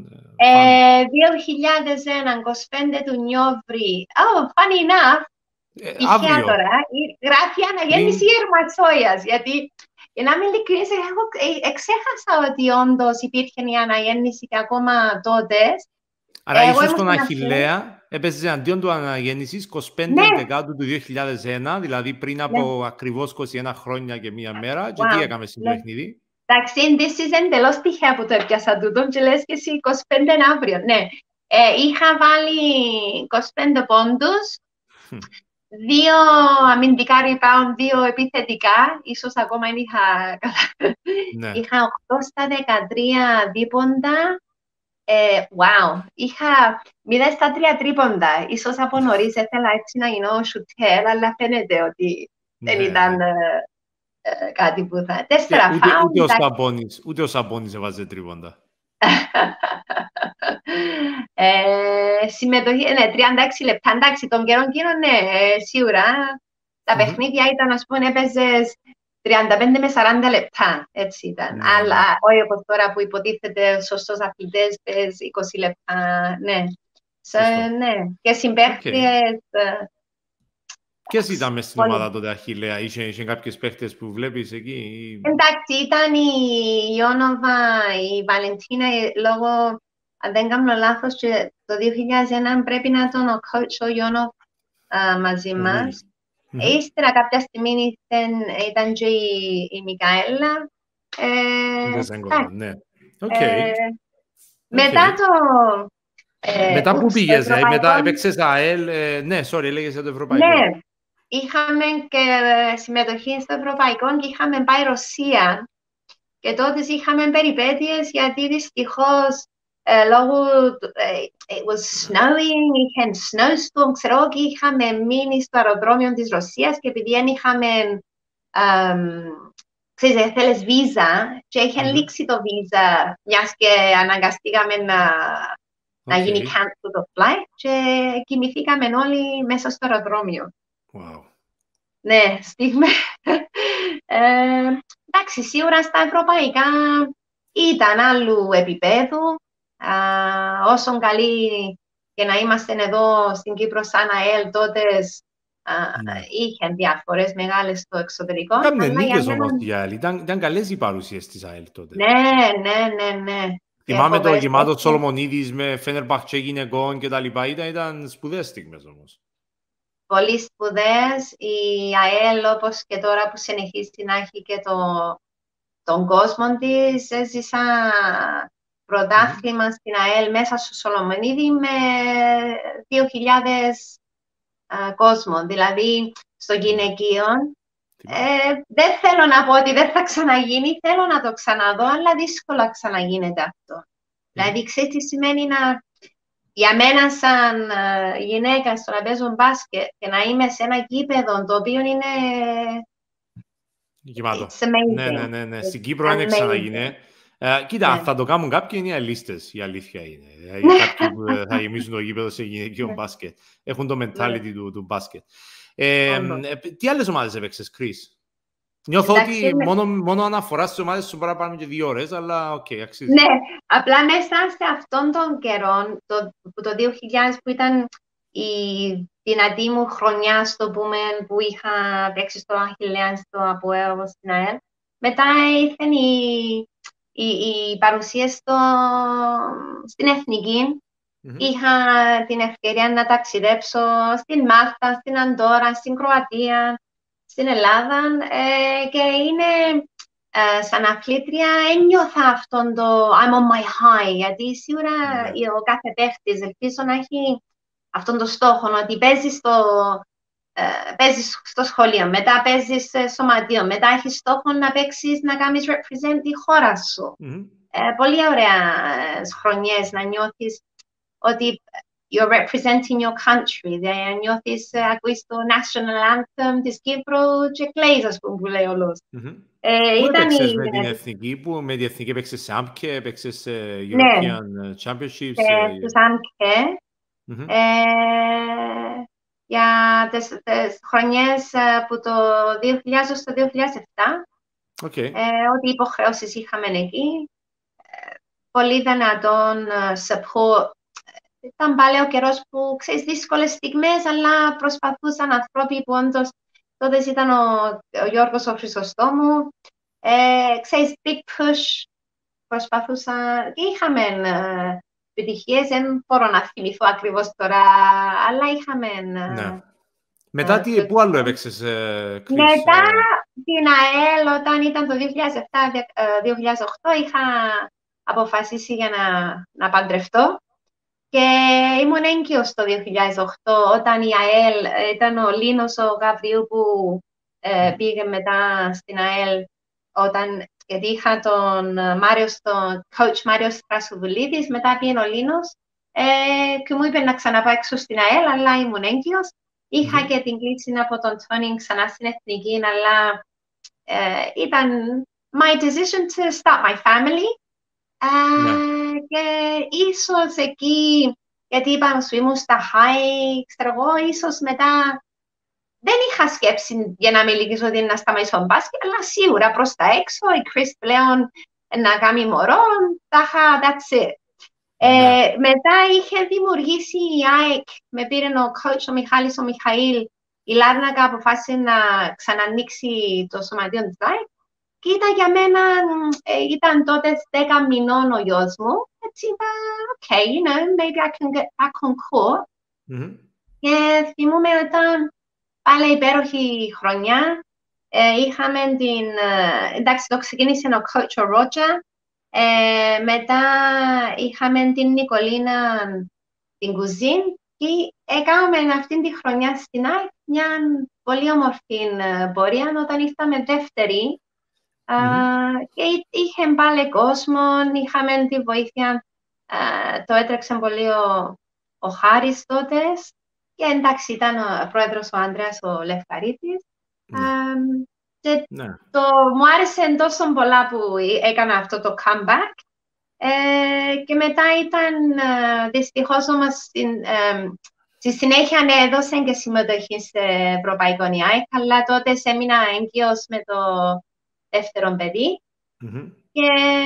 Ε, δύο χιλιάδες ένα, είκοσι πέντε του Νιόβρη. Oh, funny enough. Ε, αύριο. Τώρα, γράφει αναγέννηση mm. Ερματσόιας, γιατί... Για να είμαι ειλικρινής, εγώ εξέχασα ότι όντως υπήρχε η αναγέννηση και ακόμα τότε. Άρα εγώ ίσως στον Αχιλλέα έπαιζε αντίον του αναγέννησης είκοσι πέντε ναι. Δεκάτου του δύο χιλιάδες ένα, δηλαδή πριν από ναι. ακριβώς είκοσι ένα χρόνια και μία μέρα. Και wow. τι έκαμε στην ναι. παιχνίδι. Εντάξει, είναι εντελώς τυχαία που το έπιασα τούτο και λες και εσύ είκοσι πέντε αύριο. Ναι, ε, είχα βάλει είκοσι πέντε πόντους. Δύο αμυντικά rebound, δύο επιθετικά, ίσως ακόμα δεν είχα... Ναι. Είχα οκτώ στα δεκατρία δίποντα. Ε, wow, είχα μηδέν στα τρία τρίποντα. Ίσως από νωρίς ήθελα έτσι να γίνω σουτέρ, αλλά φαίνεται ότι ναι. δεν ήταν ε, ε, κάτι που θα... Τέσσερα ούτε, φάουν. Ούτε ο Σαμπόνις, ούτε ο Σαμπόνις έβαζε τρίποντα. ε, συμμετοχή, ναι, τριάντα έξι λεπτά, εντάξει, τον καιρό εκείνο, ναι, σίγουρα. Τα mm-hmm. παιχνίδια ήταν, ας πούμε, έπαιζες τριάντα πέντε με σαράντα λεπτά, έτσι ήταν. Mm-hmm. Αλλά όχι όπως τώρα που υποτίθεται σωστός αθλητές, πες είκοσι λεπτά, ναι. So, ναι. Και συμπαίχτες... Okay. Ποιες ήταν μες στην ομάδα τότε Αχιλλέα, είχε, είχε κάποιες παίχτες που βλέπεις εκεί? Εντάξει, ήταν η Ιόνοβα, η Βαλεντίνα, λόγω, αν δεν κάνω λάθος, και το δύο χιλιάδες ένα πρέπει να ήταν ο coach ο Ιόνοβ μαζί μας. Mm-hmm. Ύστερα κάποια στιγμή ήταν, ήταν και η, η Μικαέλα. Ε, δεν ναι. Okay. Ε, μετά okay. το... Ε, μετά που πήγες, ε, μετά έπαιξες ΑΕΛ, ε, ναι, sorry, έλεγες για το ευρωπαϊκό. Ναι. Είχαμε και συμμετοχή στο ευρωπαϊκό και είχαμε πάει Ρωσία. Και τότε είχαμε περιπέτειες γιατί δυστυχώς ε, λόγω ε, it was snowing, είχε snowstorm, ξέρω, και είχαμε μείνει στο αεροδρόμιο της Ρωσίας και επειδή δεν είχαμε, um, ξέρεις, θέλεις βίζα και είχε mm-hmm. λήξει το βίζα, μιας και αναγκαστήκαμε να, okay. να γίνει cancel το flight και κοιμηθήκαμε όλοι μέσα στο αεροδρόμιο. Wow. Ναι, στιγμή. ε, εντάξει, σίγουρα στα ευρωπαϊκά ήταν άλλου επίπεδου. Α, όσον καλή και να είμαστε εδώ στην Κύπρο σαν ΑΕΛ, τότε ναι. είχε διαφορές μεγάλες στο εξωτερικό. Κάμνε νίκες όμως η ΑΕΛ. Ήταν, ήταν καλές οι παρουσίες της ΑΕΛ τότε. Ναι, ναι, ναι, ναι. Θυμάμαι το γεμάτο Σολομονίδης με Φένερμπαχτσε γυναικών και τα λοιπά. Ήταν, ήταν σπουδαίες στιγμές όμως. Πολύ σπουδαίες. Η ΑΕΛ, όπως και τώρα που συνεχίζει να έχει και το, τον κόσμο της, έζησα πρωτάθλημα mm-hmm. στην ΑΕΛ μέσα στο Σολομονίδη με δύο χιλιάδες α, κόσμο. Δηλαδή, στο γυναικείο, ε, δεν θέλω να πω ότι δεν θα ξαναγίνει, θέλω να το ξαναδώ, αλλά δύσκολα ξαναγίνεται αυτό. Mm. Δηλαδή, ξέρεις τι σημαίνει να... Για μένα, σαν uh, γυναίκα, στο να παίζω μπάσκετ και να είμαι σε ένα γήπεδο το οποίο είναι. Γεμάτο. Ναι, ναι, ναι, ναι. Στην Κύπρο δεν ξαναγίνει. Uh, κοίτα, yeah. θα το κάνουν κάποιοι, είναι οι αλίστες, η αλήθεια είναι. Δηλαδή, κάποιοι που θα γεμίσουν το γήπεδο σε γυναικείο μπάσκετ. Έχουν το mentality του, του μπάσκετ. Ε, ε, τι άλλες ομάδες έπαιξες, Κρίς? Νιώθω Εντάξει, ότι με... μόνο, μόνο αναφορά στις ομάδες σου μπορεί να πάμε και δύο ώρες, αλλά οκ, okay, αξίζει. Ναι, απλά μέσα σε αυτόν τον καιρό, το, το δύο χιλιάδες που ήταν η δυνατή μου χρονιά, στο πούμε, που είχα παίξει στο Αχιλλέαν, στο ΑΠΟΕΛ, στην ΑΕΛ, μετά ήρθε η, η, η παρουσία στο, στην Εθνική. Mm-hmm. Είχα την ευκαιρία να ταξιδέψω στην Μάλτα, στην Αντόρα, στην Κροατία, στην Ελλάδα ε, και είναι ε, σαν αθλήτρια ένιωθα αυτόν το I'm on my high, γιατί σίγουρα yeah. ο κάθε παίχτης ελπίζω να έχει αυτόν τον στόχο, ότι παίζεις στο, ε, παίζεις στο σχολείο, μετά παίζεις στο σωματείο, μετά έχεις στόχο να παίξεις, να κάνεις represent τη χώρα σου. Mm-hmm. Ε, πολύ ωραία χρονιές να νιώθεις ότι you're representing your country. Δηλαδή, νιώθεις, ακούεις το national anthem της Κύπρου και κλαίεις, ας πούμε, που λέει όλος. Mm-hmm. Ε, πού έπαιξες η... με την εθνική, που με την εθνική έπαιξες σε ΆΜΚΕ, έπαιξες σε European ναι. Championships? Σε, στους ΆΜΚΕ. Mm-hmm. Ε, για τις, τις χρονιές που το δύο χιλιάδες στο δύο χιλιάδες επτά, okay. ε, ό,τι υποχρεώσεις είχαμε εκεί, ε, πολύ δυνατόν support. Ήταν πάλι ο καιρός που, ξέρεις, δύσκολες στιγμές, αλλά προσπαθούσαν ανθρώποι που όντως τότε ήταν ο, ο Γιώργος ο Χρυσοστόμου. Ε, ξέρεις, big push, προσπαθούσαν και είχαμε ε, επιτυχίες, δεν μπορώ να θυμηθώ ακριβώς τώρα, αλλά είχαμε... Ναι. Ε, Μετά ε, τι, το... πού άλλο έπαιξες, ε, Κρίς? Μετά την ΑΕΛ, όταν ήταν το δύο χιλιάδες επτά δύο χιλιάδες οκτώ, είχα αποφασίσει για να, να παντρευτώ. Και ήμουν έγκυος το δύο χιλιάδες οκτώ, όταν η ΑΕΛ ήταν ο Λίνος ο Γαβριού που ε, πήγε μετά στην ΑΕΛ, όταν, γιατί είχα τον Μάριο, τον coach Μάριο Στρασοβουλίδης, μετά πήγε ο Λίνος ε, και μου είπε να ξαναπάω έξω στην ΑΕΛ, αλλά ήμουν έγκυος. Είχα mm-hmm. και την κλίση από τον Τόνι ξανά στην Εθνική, αλλά ε, ήταν my decision to start my family. Uh, ναι. Και ίσως εκεί, γιατί είπαμε σου ήμουν στα high, ξέρω εγώ, ίσως μετά δεν είχα σκέψη για να μιλήσω ότι να σταματήσω τον μπάσκετ, αλλά σίγουρα προς τα έξω, η Chris πλέον να κάνει μωρό, τα είχα, that's it. Ναι. Ε, μετά είχε δημιουργήσει η ΑΕΚ, με πήρε ο coach ο Μιχάλης ο Μιχαήλ, η Λάρνακα αποφάσισε να ξανανοίξει το σωματείο της ΑΕΚ. Και ήταν για μένα, ε, ήταν τότε δέκα μηνών ο γιος μου. Έτσι είπα, okay, you know, maybe I can get back on court. Mm-hmm. Και θυμούμαι όταν πάλι υπέροχη χρονιά, ε, είχαμε την, ε, εντάξει, το ξεκίνησε ο coach ο Ρότζα, ε, μετά είχαμε την Νικολίνα, την κουζίν, και έκαναμε αυτήν τη χρονιά στην ΑΕΚ μια πολύ όμορφη πορεία, όταν ήρθαμε δεύτερη. Mm-hmm. Uh, και είχε πάλι κόσμο, είχαμε τη βοήθεια, uh, το έτρεξε πολύ ο, ο Χάρης τότε και εντάξει ήταν ο πρόεδρος ο Άντρεας ο Λευκαρίτης. Mm-hmm. Um, και mm-hmm. το, μου άρεσε τόσο πολλά που έκανα αυτό το comeback uh, και μετά ήταν uh, δυστυχώς όμως στην, um, στη συνέχεια ναι, έδωσε και συμμετοχή σε Ευρωπαϊκό ΝΙΑΕΚ, αλλά τότε έμεινα έγκυος με το δεύτερον παιδί mm-hmm. και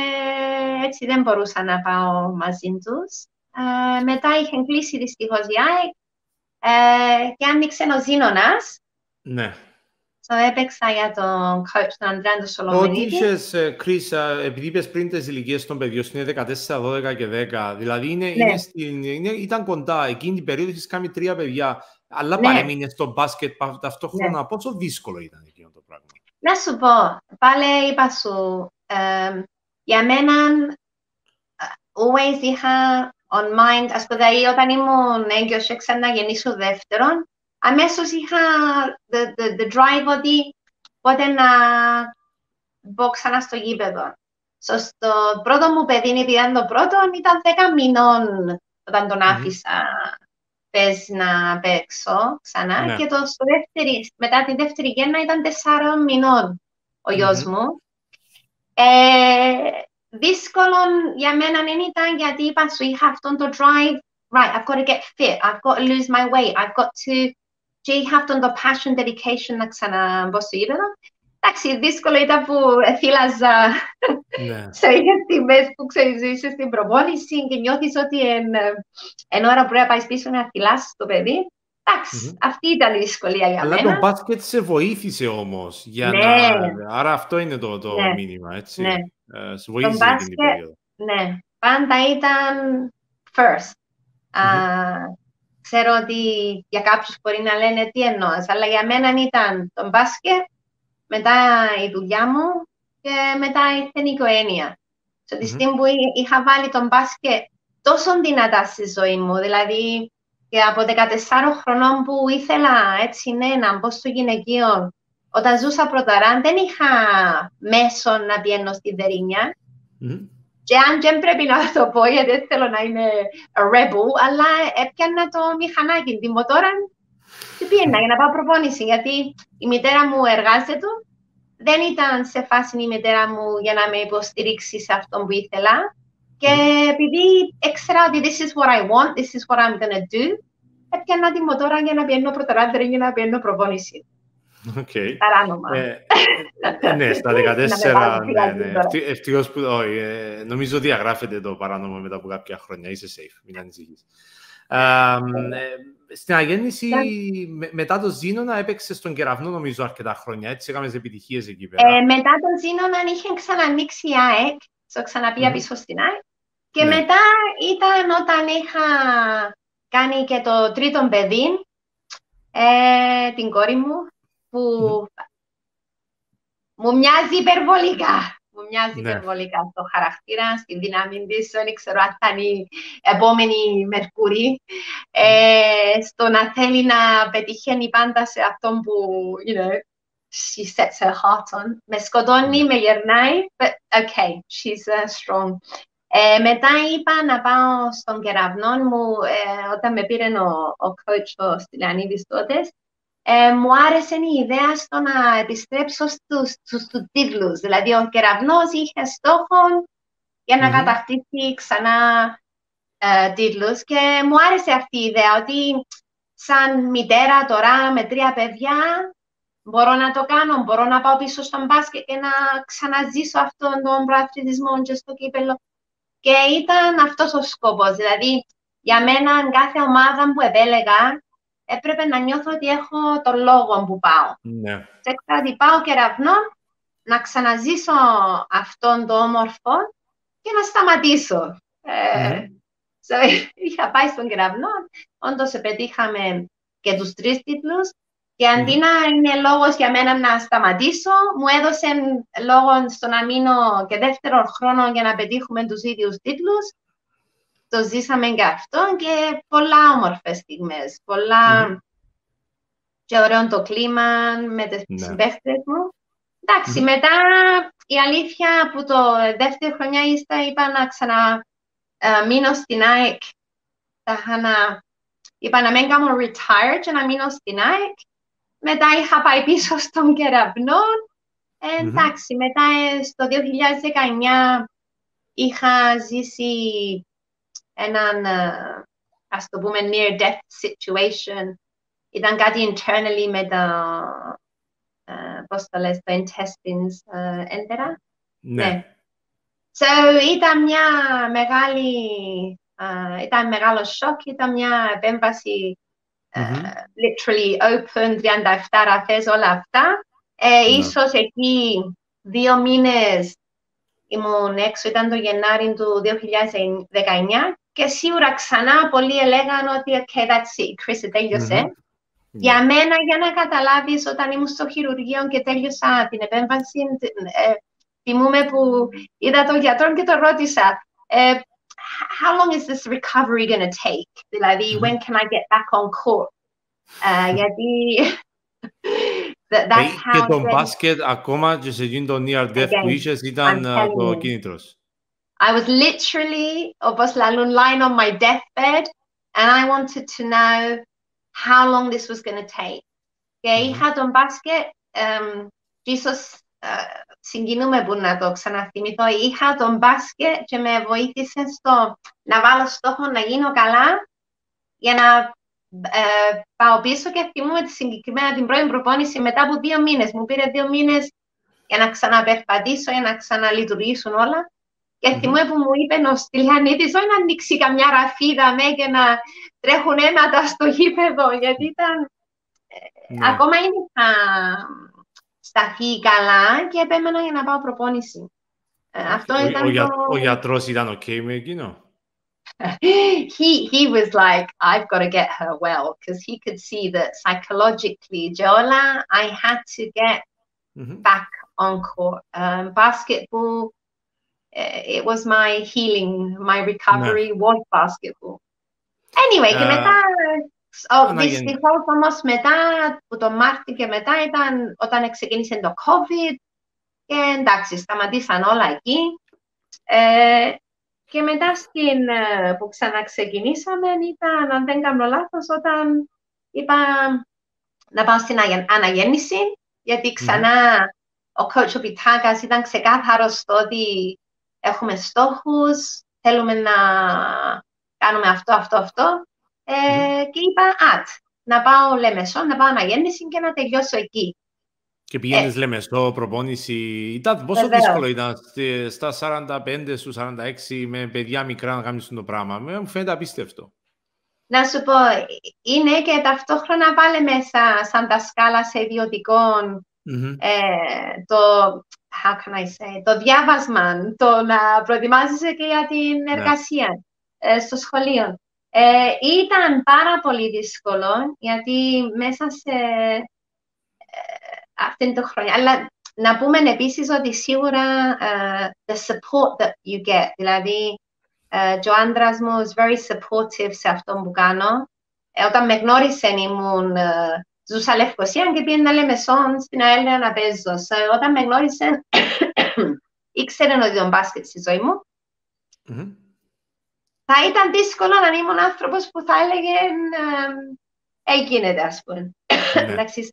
έτσι δεν μπορούσα να πάω μαζί τους. Ε, μετά είχε κλείσει δυστυχώς η ΑΕΚ ε, και άνοιξε ο Ζήνωνας. Ναι. So, έπαιξα για τον coach τον Ανδρέα τον Σολομονίδη. Ό,τι είχες, Κρίς, επειδή είπες πριν τις ηλικίες των παιδιών, είναι δεκατέσσερα, δώδεκα και δέκα, δηλαδή είναι, ναι. είναι στην, είναι, ήταν κοντά, εκείνη την περίοδο είχες κάνει τρία παιδιά, αλλά ναι. παρέμεινες στο μπάσκετ ταυτόχρονα. Ναι. Πόσο δύσκολο ήταν εκείνο το πράγμα? Να σου πω, πάλι είπα σου, ε, για μένα, always είχα on mind, ας πούμε, όταν ήμουν έγκυος και ξαναγεννήσω δεύτερον, αμέσως είχα the, the, the drive ότι πότε να μπω ξανά στο γήπεδο. So, στο πρώτο μου παιδί, επειδή ήταν το πρώτο, ήταν δέκα μηνών όταν τον άφησα mm-hmm. πες να παίξω ξανά. Ναι. Και το στο δεύτερη, μετά τη δεύτερη γέννα ήταν τεσσάρων μηνών ο γιος mm-hmm. μου. Ε, δύσκολο για μένα δεν ήταν γιατί είπα σου είχα αυτόν το drive. Right, I've got to get fit, I've got to lose my weight, I've got to... Και είχα αυτόν το passion, dedication να ξαναμπω στο γήπεδο. Εντάξει, δύσκολο ήταν που θύλαζα σε ίδιες στιγμές που ξέρεις, είσαι στην προπόνηση και νιώθεις ότι εν, εν ώρα πρέπει να πάει πίσω να θυλάσεις το παιδί. Εντάξει, mm-hmm. αυτή ήταν η δυσκολία για Αλλά μένα. Αλλά το μπάσκετ σε βοήθησε όμως. Για ναι. να... Άρα αυτό είναι το, το ναι. μήνυμα, έτσι. Ναι. Ε, σε βοήθησε το μπάσκετ, την περίοδο. Ναι, πάντα ήταν first. Mm-hmm. Uh, ξέρω ότι για κάποιους μπορεί να λένε τι εννοείς, αλλά για μένα ήταν το μπάσκετ, μετά η δουλειά μου και μετά ήρθε η οικογένεια. So, τη στιγμή που είχα βάλει τον μπάσκετ τόσο δυνατά στη ζωή μου, δηλαδή και από δεκατεσσάρων χρονών που ήθελα έτσι ναι, να μπω στο γυναικείο, όταν ζούσα πρωταράν δεν είχα μέσο να πιένω στη Δερίνια. Mm-hmm. Και αν δεν πρέπει να το πω, γιατί δεν θέλω να είμαι a rebel, αλλά έπιανα το μηχανάκι, τη μοτόρα και πήγαινα για να πάω προπόνηση, γιατί η μητέρα μου εργάζεται, δεν ήταν σε φάση η μητέρα μου για να με υποστηρίξει σε αυτό που ήθελα. Και επειδή ήξερα ότι this is what I want, this is what I'm gonna do, έπιανα τη μοτόρα για να πιένω πρωταράδερη για να πιένω προπόνηση. Okay. Παράνομα. Ε, ε, ναι, στα δεκατέσσερα, ναι, ναι. Ευτυχώς που, όχι, ε, νομίζω διαγράφεται το παράνομο μετά από κάποια χρόνια, είσαι safe, μην ανησυχείς. Ε, ε, στην αγέννηση, με, μετά το Ζήνονα έπαιξε στον Κεραυνό νομίζω αρκετά χρόνια, έτσι, έκανες επιτυχίες εκεί πέρα. Ε, μετά τον Ζήνονα είχε ξανανοίξει η ΑΕΚ, so ξαναπήγα mm. πίσω στην ΑΕΚ, και ναι. μετά ήταν όταν είχα κάνει και το τρίτο παιδί, ε, την κόρη μου, που mm. μου μοιάζει υπερβολικά. Μου μοιάζει ναι. υπερβολικά στο χαρακτήρα, στην δύναμη της, δεν ξέρω αν θα είναι η επόμενη Μερκούρη. Mm. Ε, στο να θέλει να πετυχαίνει πάντα σε αυτό που, you know, she sets her heart on. Με σκοτώνει, mm. με γερνάει, but okay, she's uh, strong. Ε, μετά είπα να πάω στον Κεραυνό μου, ε, όταν με πήρε ο, ο coach, ο Στυλιανίδης τότε. Ε, μου άρεσε η ιδέα στο να επιστρέψω στους, στους, στους τίτλους. Δηλαδή, ο Κεραυνός είχε στόχο για να mm-hmm. κατακτήσει ξανά ε, τίτλους και μου άρεσε αυτή η ιδέα ότι σαν μητέρα τώρα με τρία παιδιά μπορώ να το κάνω, μπορώ να πάω πίσω στον μπάσκετ και να ξαναζήσω αυτόν τον προαθλητισμό και στο κύπελλο. Και ήταν αυτός ο σκοπός. Δηλαδή, για μένα κάθε ομάδα που επέλεγα έπρεπε να νιώθω ότι έχω το λόγο που πάω. Ναι. Και ότι πάω Κεραυνό να ξαναζήσω αυτόν το όμορφο και να σταματήσω. Mm-hmm. Ε, so, είχα πάει στον Κεραυνό, όντως πετύχαμε και τους τρεις τίτλους και αντί mm-hmm. να είναι λόγος για μένα να σταματήσω, μου έδωσε λόγο στο να μείνω και δεύτερο χρόνο για να πετύχουμε τους ίδιους τίτλους. Το ζήσαμε και αυτό και πολλά όμορφες στιγμές. Πολλά mm. και ωραίο το κλίμα με τις ναι. συμπαίχτες μου. Εντάξει, mm. μετά η αλήθεια που το δεύτερη χρονιά ύστερα είπα να ξαναμείνω uh, στην ΑΕΚ. Να, είπα να μην κάνω retire και να μείνω στην ΑΕΚ. Μετά είχα πάει πίσω στον Κεραυνό. Ε, εντάξει, mm-hmm. μετά στο δύο χιλιάδες δεκαεννιά είχα ζήσει έναν, ας το πούμε, near-death situation. Ήταν κάτι internally με τα, uh, πώς το λες, τα intestines, uh, έντερα. Ναι. ναι. So, ήταν μια μεγάλη, uh, ήταν μεγάλο σοκ, ήταν μια επέμβαση uh, mm-hmm. literally open, τριάντα επτά ραφές, όλα αυτά. Ε, ναι. Ίσως εκεί δύο μήνες ήμουν έξω, ήταν το Γενάρη του δύο χιλιάδες δεκαεννιά και σίγουρα ξανά πολλοί έλεγαν ότι okay, that's it, Chris, τέλειωσε. Mm-hmm. Για yeah. μένα, για να καταλάβεις, όταν ήμουν στο χειρουργείο και τέλειωσα την επέμβαση, ε, θυμούμαι που είδα τον γιατρό και τον ρώτησα ε, how long is this recovery going to take? Δηλαδή, mm-hmm. when can I get back on court? Uh, γιατί... That's how και το μπάσκετ ακόμα και σε εκείνο το near death που είχες ήταν το κίνητρος. I was literally, όπως λαλούν, lying on my deathbed and I wanted to know how long this was going to take. Και mm-hmm. είχα τον μπάσκετ, um, ίσως uh, συγκινούμε που να το ξαναθυμηθώ, είχα τον μπάσκετ και με βοήθησε στο να βάλω στόχο να γίνω καλά για να uh, πάω πίσω και θυμούμαι τη συγκεκριμένα την πρώτη προπόνηση μετά από δύο μήνες. Μου πήρε δύο μήνες για να ξαναπερπατήσω, για να ξαναλειτουργήσουν όλα. Και mm-hmm. θυμούμαι που μου είπε ο Στυλιανίδης, όχι να ανοίξει καμιά ραφίδα με και να τρέχουν αίματα στο γήπεδο, γιατί ήταν... Ναι. Ακόμα είναι θα σταθεί καλά και επέμενα για να πάω προπόνηση. Αυτό ο, ήταν ο, το... ο γιατρός ήταν ok με εκείνο? he, he was like, I've got to get her well, because he could see that psychologically, Jola, I had to get mm-hmm. back on court. Um, basketball, it was my healing, my recovery ναι. was basketball. Anyway, uh, και μετά... Oh, δυστυχώς όμως μετά, που το Μάρτιο και μετά ήταν όταν ξεκίνησε το COVID και εντάξει, σταματήσαν όλα εκεί. Ε, και μετά στην, που ξαναξεκινήσαμε ήταν, αν δεν κάνω λάθος, όταν είπα να πάω στην αναγέννηση, γιατί ξανά mm-hmm. ο coach ο Πιτάκας ήταν ξεκάθαρος στο ότι έχουμε στόχους, θέλουμε να κάνουμε αυτό, αυτό, αυτό. Ε, mm. Και είπα, α, να πάω Λεμεσό, να πάω αναγέννηση και να τελειώσω εκεί. Και πήγαινες ε, Λεμεσό, προπόνηση, ήταν, πόσο βεβαίως. Δύσκολο ήταν στα σαράντα πέντε στους σαράντα έξι με παιδιά μικρά να κάνεις το πράγμα? Μου φαίνεται απίστευτο. Να σου πω, είναι και ταυτόχρονα πάλι μέσα σαν τα σκάλα σε ιδιωτικών, mm-hmm. ε, το, how can I say, το διάβασμα, το να προετοιμάζεσαι και για την εργασία yeah. ε, στο σχολείο. Ε, ήταν πάρα πολύ δύσκολο, γιατί μέσα σε ε, αυτήν την χρονιά, αλλά να πούμε επίσης ότι σίγουρα uh, the support that you get, δηλαδή uh, και ο άντρας μου is very supportive σε αυτό που κάνω. Ε, όταν με γνώρισε ήμουν, uh, ζούσα Λευκοσία και πήγαινα Λεμεσόν στην ΑΕΛ να παίζω. So, όταν με γνώρισε, ήξερε ότι τον μπάσκετ στη ζωή μου. Mm-hmm. Θα ήταν δύσκολο να ήμουν άνθρωπος που θα έλεγε έγινε, ας πούμε. Εντάξει,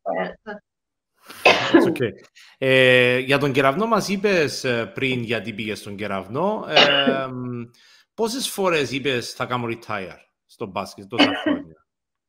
okay. ε, για τον κεραυνό μας είπες πριν γιατί πήγες στον κεραυνό. Ε, πόσες φορές είπες θα κάνω retire στο μπάσκετ τόσα χρόνια?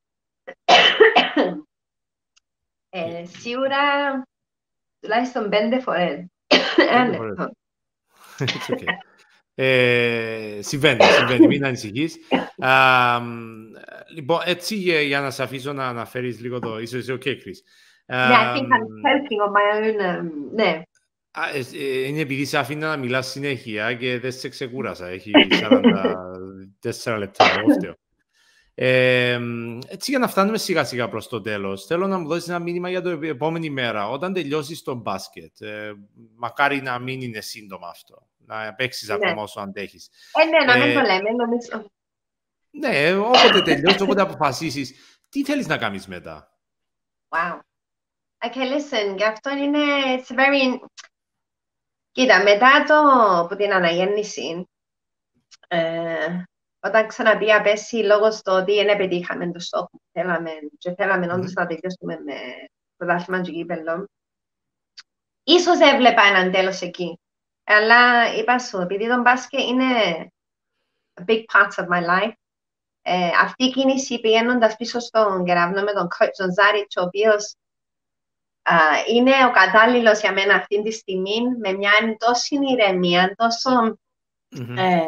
ε, σίγουρα τουλάχιστον πέντε φορές. Πέντε φορές. It's okay. Ε, συμβαίνει, συμβαίνει, μην ανησυχείς. Uh, λοιπόν, έτσι για να σε αφήσω να αναφέρεις λίγο το... Είσαι, είσαι ok, Chris. Yeah, I think I'm helping on my own, um, ναι. Είναι επειδή σε αφήνα να μιλάς συνέχεια και δεν σε ξεκούρασα. Έχει σαράντα τέσσερα λεπτά, εγώ φταίω. Ε, έτσι για να φτάνουμε σιγά σιγά προς το τέλος, θέλω να μου δώσεις ένα μήνυμα για την επόμενη μέρα. Όταν τελειώσεις το μπάσκετ, ε, μακάρι να μην είναι σύντομα αυτό, να παίξεις ναι. ακόμα όσο αντέχεις. Ε, ναι, να μην ε, το λέμε, νομίζω. Ναι, όποτε τελειώσεις, όποτε αποφασίσεις, τι θέλεις να κάνεις μετά? Wow. Okay, listen, και αυτό είναι, it's very... Κοίτα, μετά το, από την αναγέννηση, ε, όταν ξαναπήγα πέσει λόγω στο ότι δεν πετύχαμε το στόχο που θέλαμε και θέλαμε mm. όντως να τελειώσουμε με πρωτάθλημα και κύπελλο, ίσως έβλεπα έναν τέλος εκεί. Αλλά είπα σου, επειδή το μπάσκετ είναι a big part of my life, ε, αυτή η κίνηση πηγαίνοντας πίσω στον κεραυνό με τον coach τον Ζάριτς, ο οποίος uh, είναι ο κατάλληλος για μένα αυτή τη στιγμή, με μια τόση ηρεμία, τόσο mm-hmm. ε,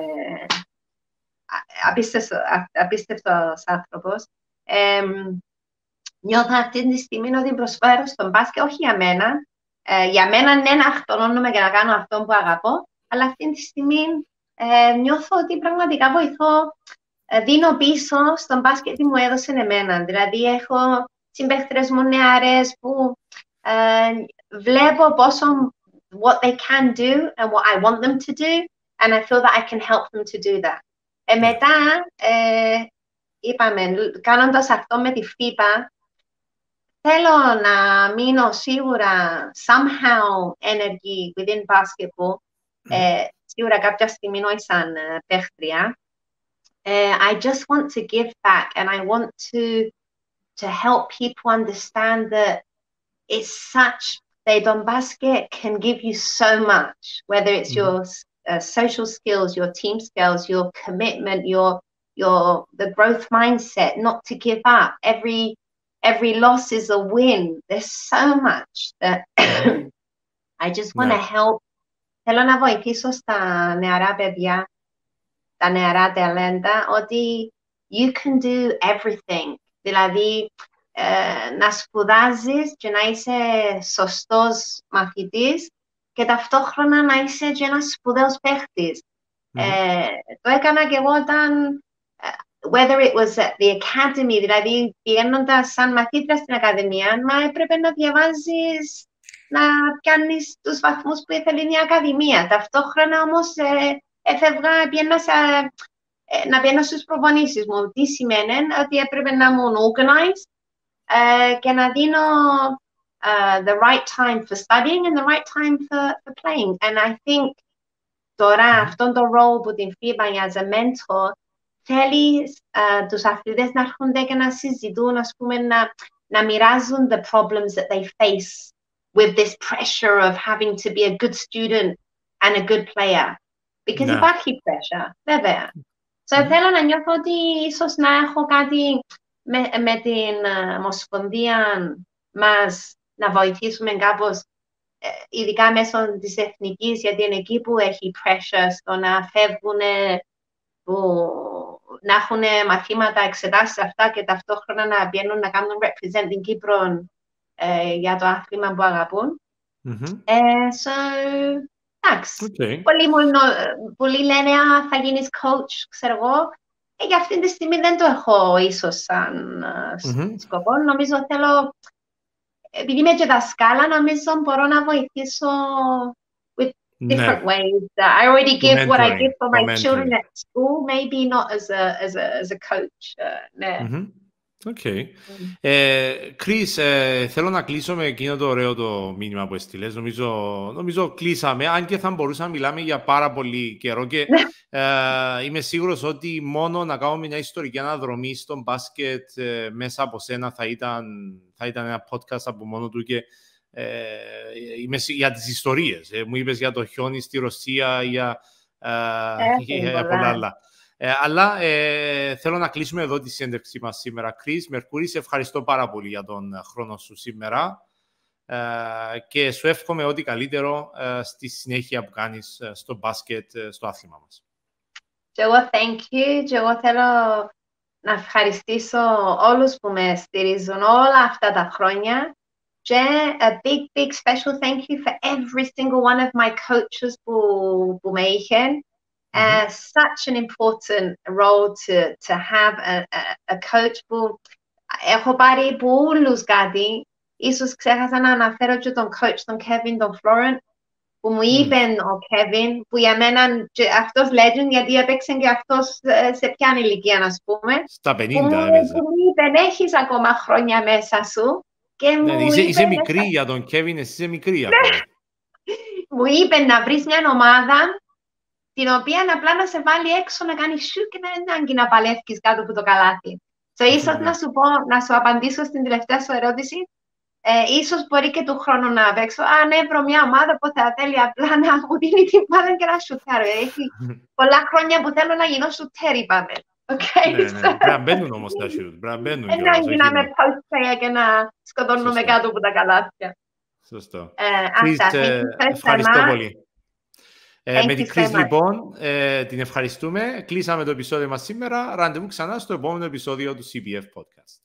απίστευτος άνθρωπος. Ε, νιώθω αυτή τη στιγμή ότι προσφέρω στον μπάσκετ, όχι για μένα. Ε, για μένα ναι να αυτονώνομαι και να κάνω αυτό που αγαπώ, αλλά αυτή τη στιγμή ε, νιώθω ότι πραγματικά βοηθώ, ε, δίνω πίσω στον μπάσκετ που μου έδωσε εμένα. Δηλαδή έχω συμπαίχτρες μου νεαρές που ε, βλέπω πόσο what they can do and what I want them to do, and I feel that I can help them to do that. Ε, μετά, ε, είπαμε, κάνοντας αυτό με τη φίπα, θέλω να μείνω σίγουρα somehow energy within basketball. Mm-hmm. ε, σίγουρα κάποια στιγμή νόη σαν παίχτρια. Uh, I just want to give back, and I want to to help people understand that it's such, the basket can give you so much, whether it's mm-hmm. your uh, social skills, your team skills, your commitment, your your the growth mindset, not to give up. Every every loss is a win. There's so much that I just want to yeah. help. Θέλω να βοηθήσω στα νεαρά παιδιά, τα νεαρά ταλέντα, ότι you can do everything. Δηλαδή, ε, να σπουδάζεις και να είσαι σωστός μαθητής και ταυτόχρονα να είσαι και ένας σπουδαίος παίχτης. Mm-hmm. Ε, το έκανα και εγώ όταν, whether it was at the academy, δηλαδή πηγαίνοντας σαν μαθήτρια στην ακαδημία, μα έπρεπε να διαβάζεις, να πιάνεις τους βαθμούς που ήθελε η ακαδημία. Ταυτόχρονα όμως ε, έφευγα, πήγαινα σε, ε, να πιένω στους προπονήσεις μου. Τι σημαίνει ότι έπρεπε να ήμουν organized ε, και να δίνω uh, the right time for studying and the right time for, for playing. And I think τώρα αυτόν τον role που την φύγα as a mentor θέλει uh, τους αθλητές να έρχονται και να συζητούν, ας πούμε, να, να μοιράζουν the problems that they face with this pressure of having to be a good student and a good player. Because no. υπάρχει pressure, βέβαια. So mm-hmm. θέλω να νιώθω ότι ίσως να έχω κάτι με, με την uh, Ομοσπονδία μας να βοηθήσουμε κάπως, ε, ειδικά μέσω της εθνικής, γιατί είναι εκεί που έχει pressure στο να φεύγουν, που, να έχουν μαθήματα, εξετάσεις αυτά και ταυτόχρονα να βγαίνουν να κάνουν represent την Κύπρο ε, για το άθλημα που αγαπούν. Mm-hmm. Ε, so, εντάξει. Okay. Πολλοί, πολλοί λένε, α, θα γίνεις coach, ξέρω εγώ. Ε, για αυτή τη στιγμή δεν το έχω ίσως σαν mm-hmm. σκοπό. Νομίζω θέλω, επειδή είμαι και δασκάλα, νομίζω μπορώ να βοηθήσω with different ναι. ways. I already give mentoring, what I give for my children at school, maybe not as a, as a, as a coach. Uh, ναι. Mm-hmm. Οκ. Okay. Κρίς, mm. ε, ε, θέλω να κλείσω με εκείνο το ωραίο το μήνυμα που έστειλες. Νομίζω, νομίζω κλείσαμε, αν και θα μπορούσαμε να μιλάμε για πάρα πολύ καιρό και ε, είμαι σίγουρος ότι μόνο να κάνουμε μια ιστορική αναδρομή στο μπάσκετ ε, μέσα από σένα θα ήταν, θα ήταν ένα podcast από μόνο του και ε, είμαι, για τις ιστορίες. Ε, μου είπες για το χιόνι στη Ρωσία, για, ε, για, για πολλά άλλα. Ε, αλλά ε, θέλω να κλείσουμε εδώ τη συνέντευξή μας σήμερα. Κρίς Μερκούρη, σε ευχαριστώ πάρα πολύ για τον χρόνο σου σήμερα ε, και σου εύχομαι ό,τι καλύτερο ε, στη συνέχεια που κάνεις ε, στο μπάσκετ, ε, στο άθλημα μας. Και εγώ thank you. Και εγώ θέλω να ευχαριστήσω όλους που με στηρίζουν όλα αυτά τα χρόνια. Και a big, big special thank you for every single one of my coaches που, που με είχαν. Uh, such an important role to to have a, a, a coach που έχω πάρει πολλούς κάτι. Ίσως ξέχασα να αναφέρω και τον coach, τον Kevin, τον Florent, που μου είπε mm. ο Kevin, που για μένα και αυτός legend, γιατί έπαιξε και αυτός σε ποια ηλικία, να πούμε. Στα πενήντα, έπαιζε. Που μου είπε, έχεις ακόμα χρόνια μέσα σου. Και ναι, μου είσαι, είπε, είσαι μικρή για τον Kevin, εσύ είσαι μικρή ακόμα. Μου είπε να βρεις μια ομάδα την οποία απλά να σε βάλει έξω να κάνει σου και να είναι ανάγκη να παλεύεις κάτω από το καλάθι. So, ίσως να σου πω, να σου απαντήσω στην τελευταία σου ερώτηση. Ε, ίσως μπορεί και του χρόνου να παίξω. Αν έβρω μια ομάδα που θα θέλει απλά να μου δίνει την μπάλα και να σουτάρω. Έχει πολλά χρόνια που θέλω να γίνω σουτέρ, είπαμε. Okay, ναι, ναι. Πρέπει να μπαίνουν όμως τα σουτ. Δεν ανάγκη να είμαι post player και να σκοτώνουμε κάτω από τα καλάθια. Σωστό. Ε, ευχαριστώ πολύ. Ε, με την Κρίς, λοιπόν, ε, την ευχαριστούμε. Κλείσαμε το επεισόδιο μας σήμερα. Ραντεβού ξανά στο επόμενο επεισόδιο του σι μπι εφ Podcast.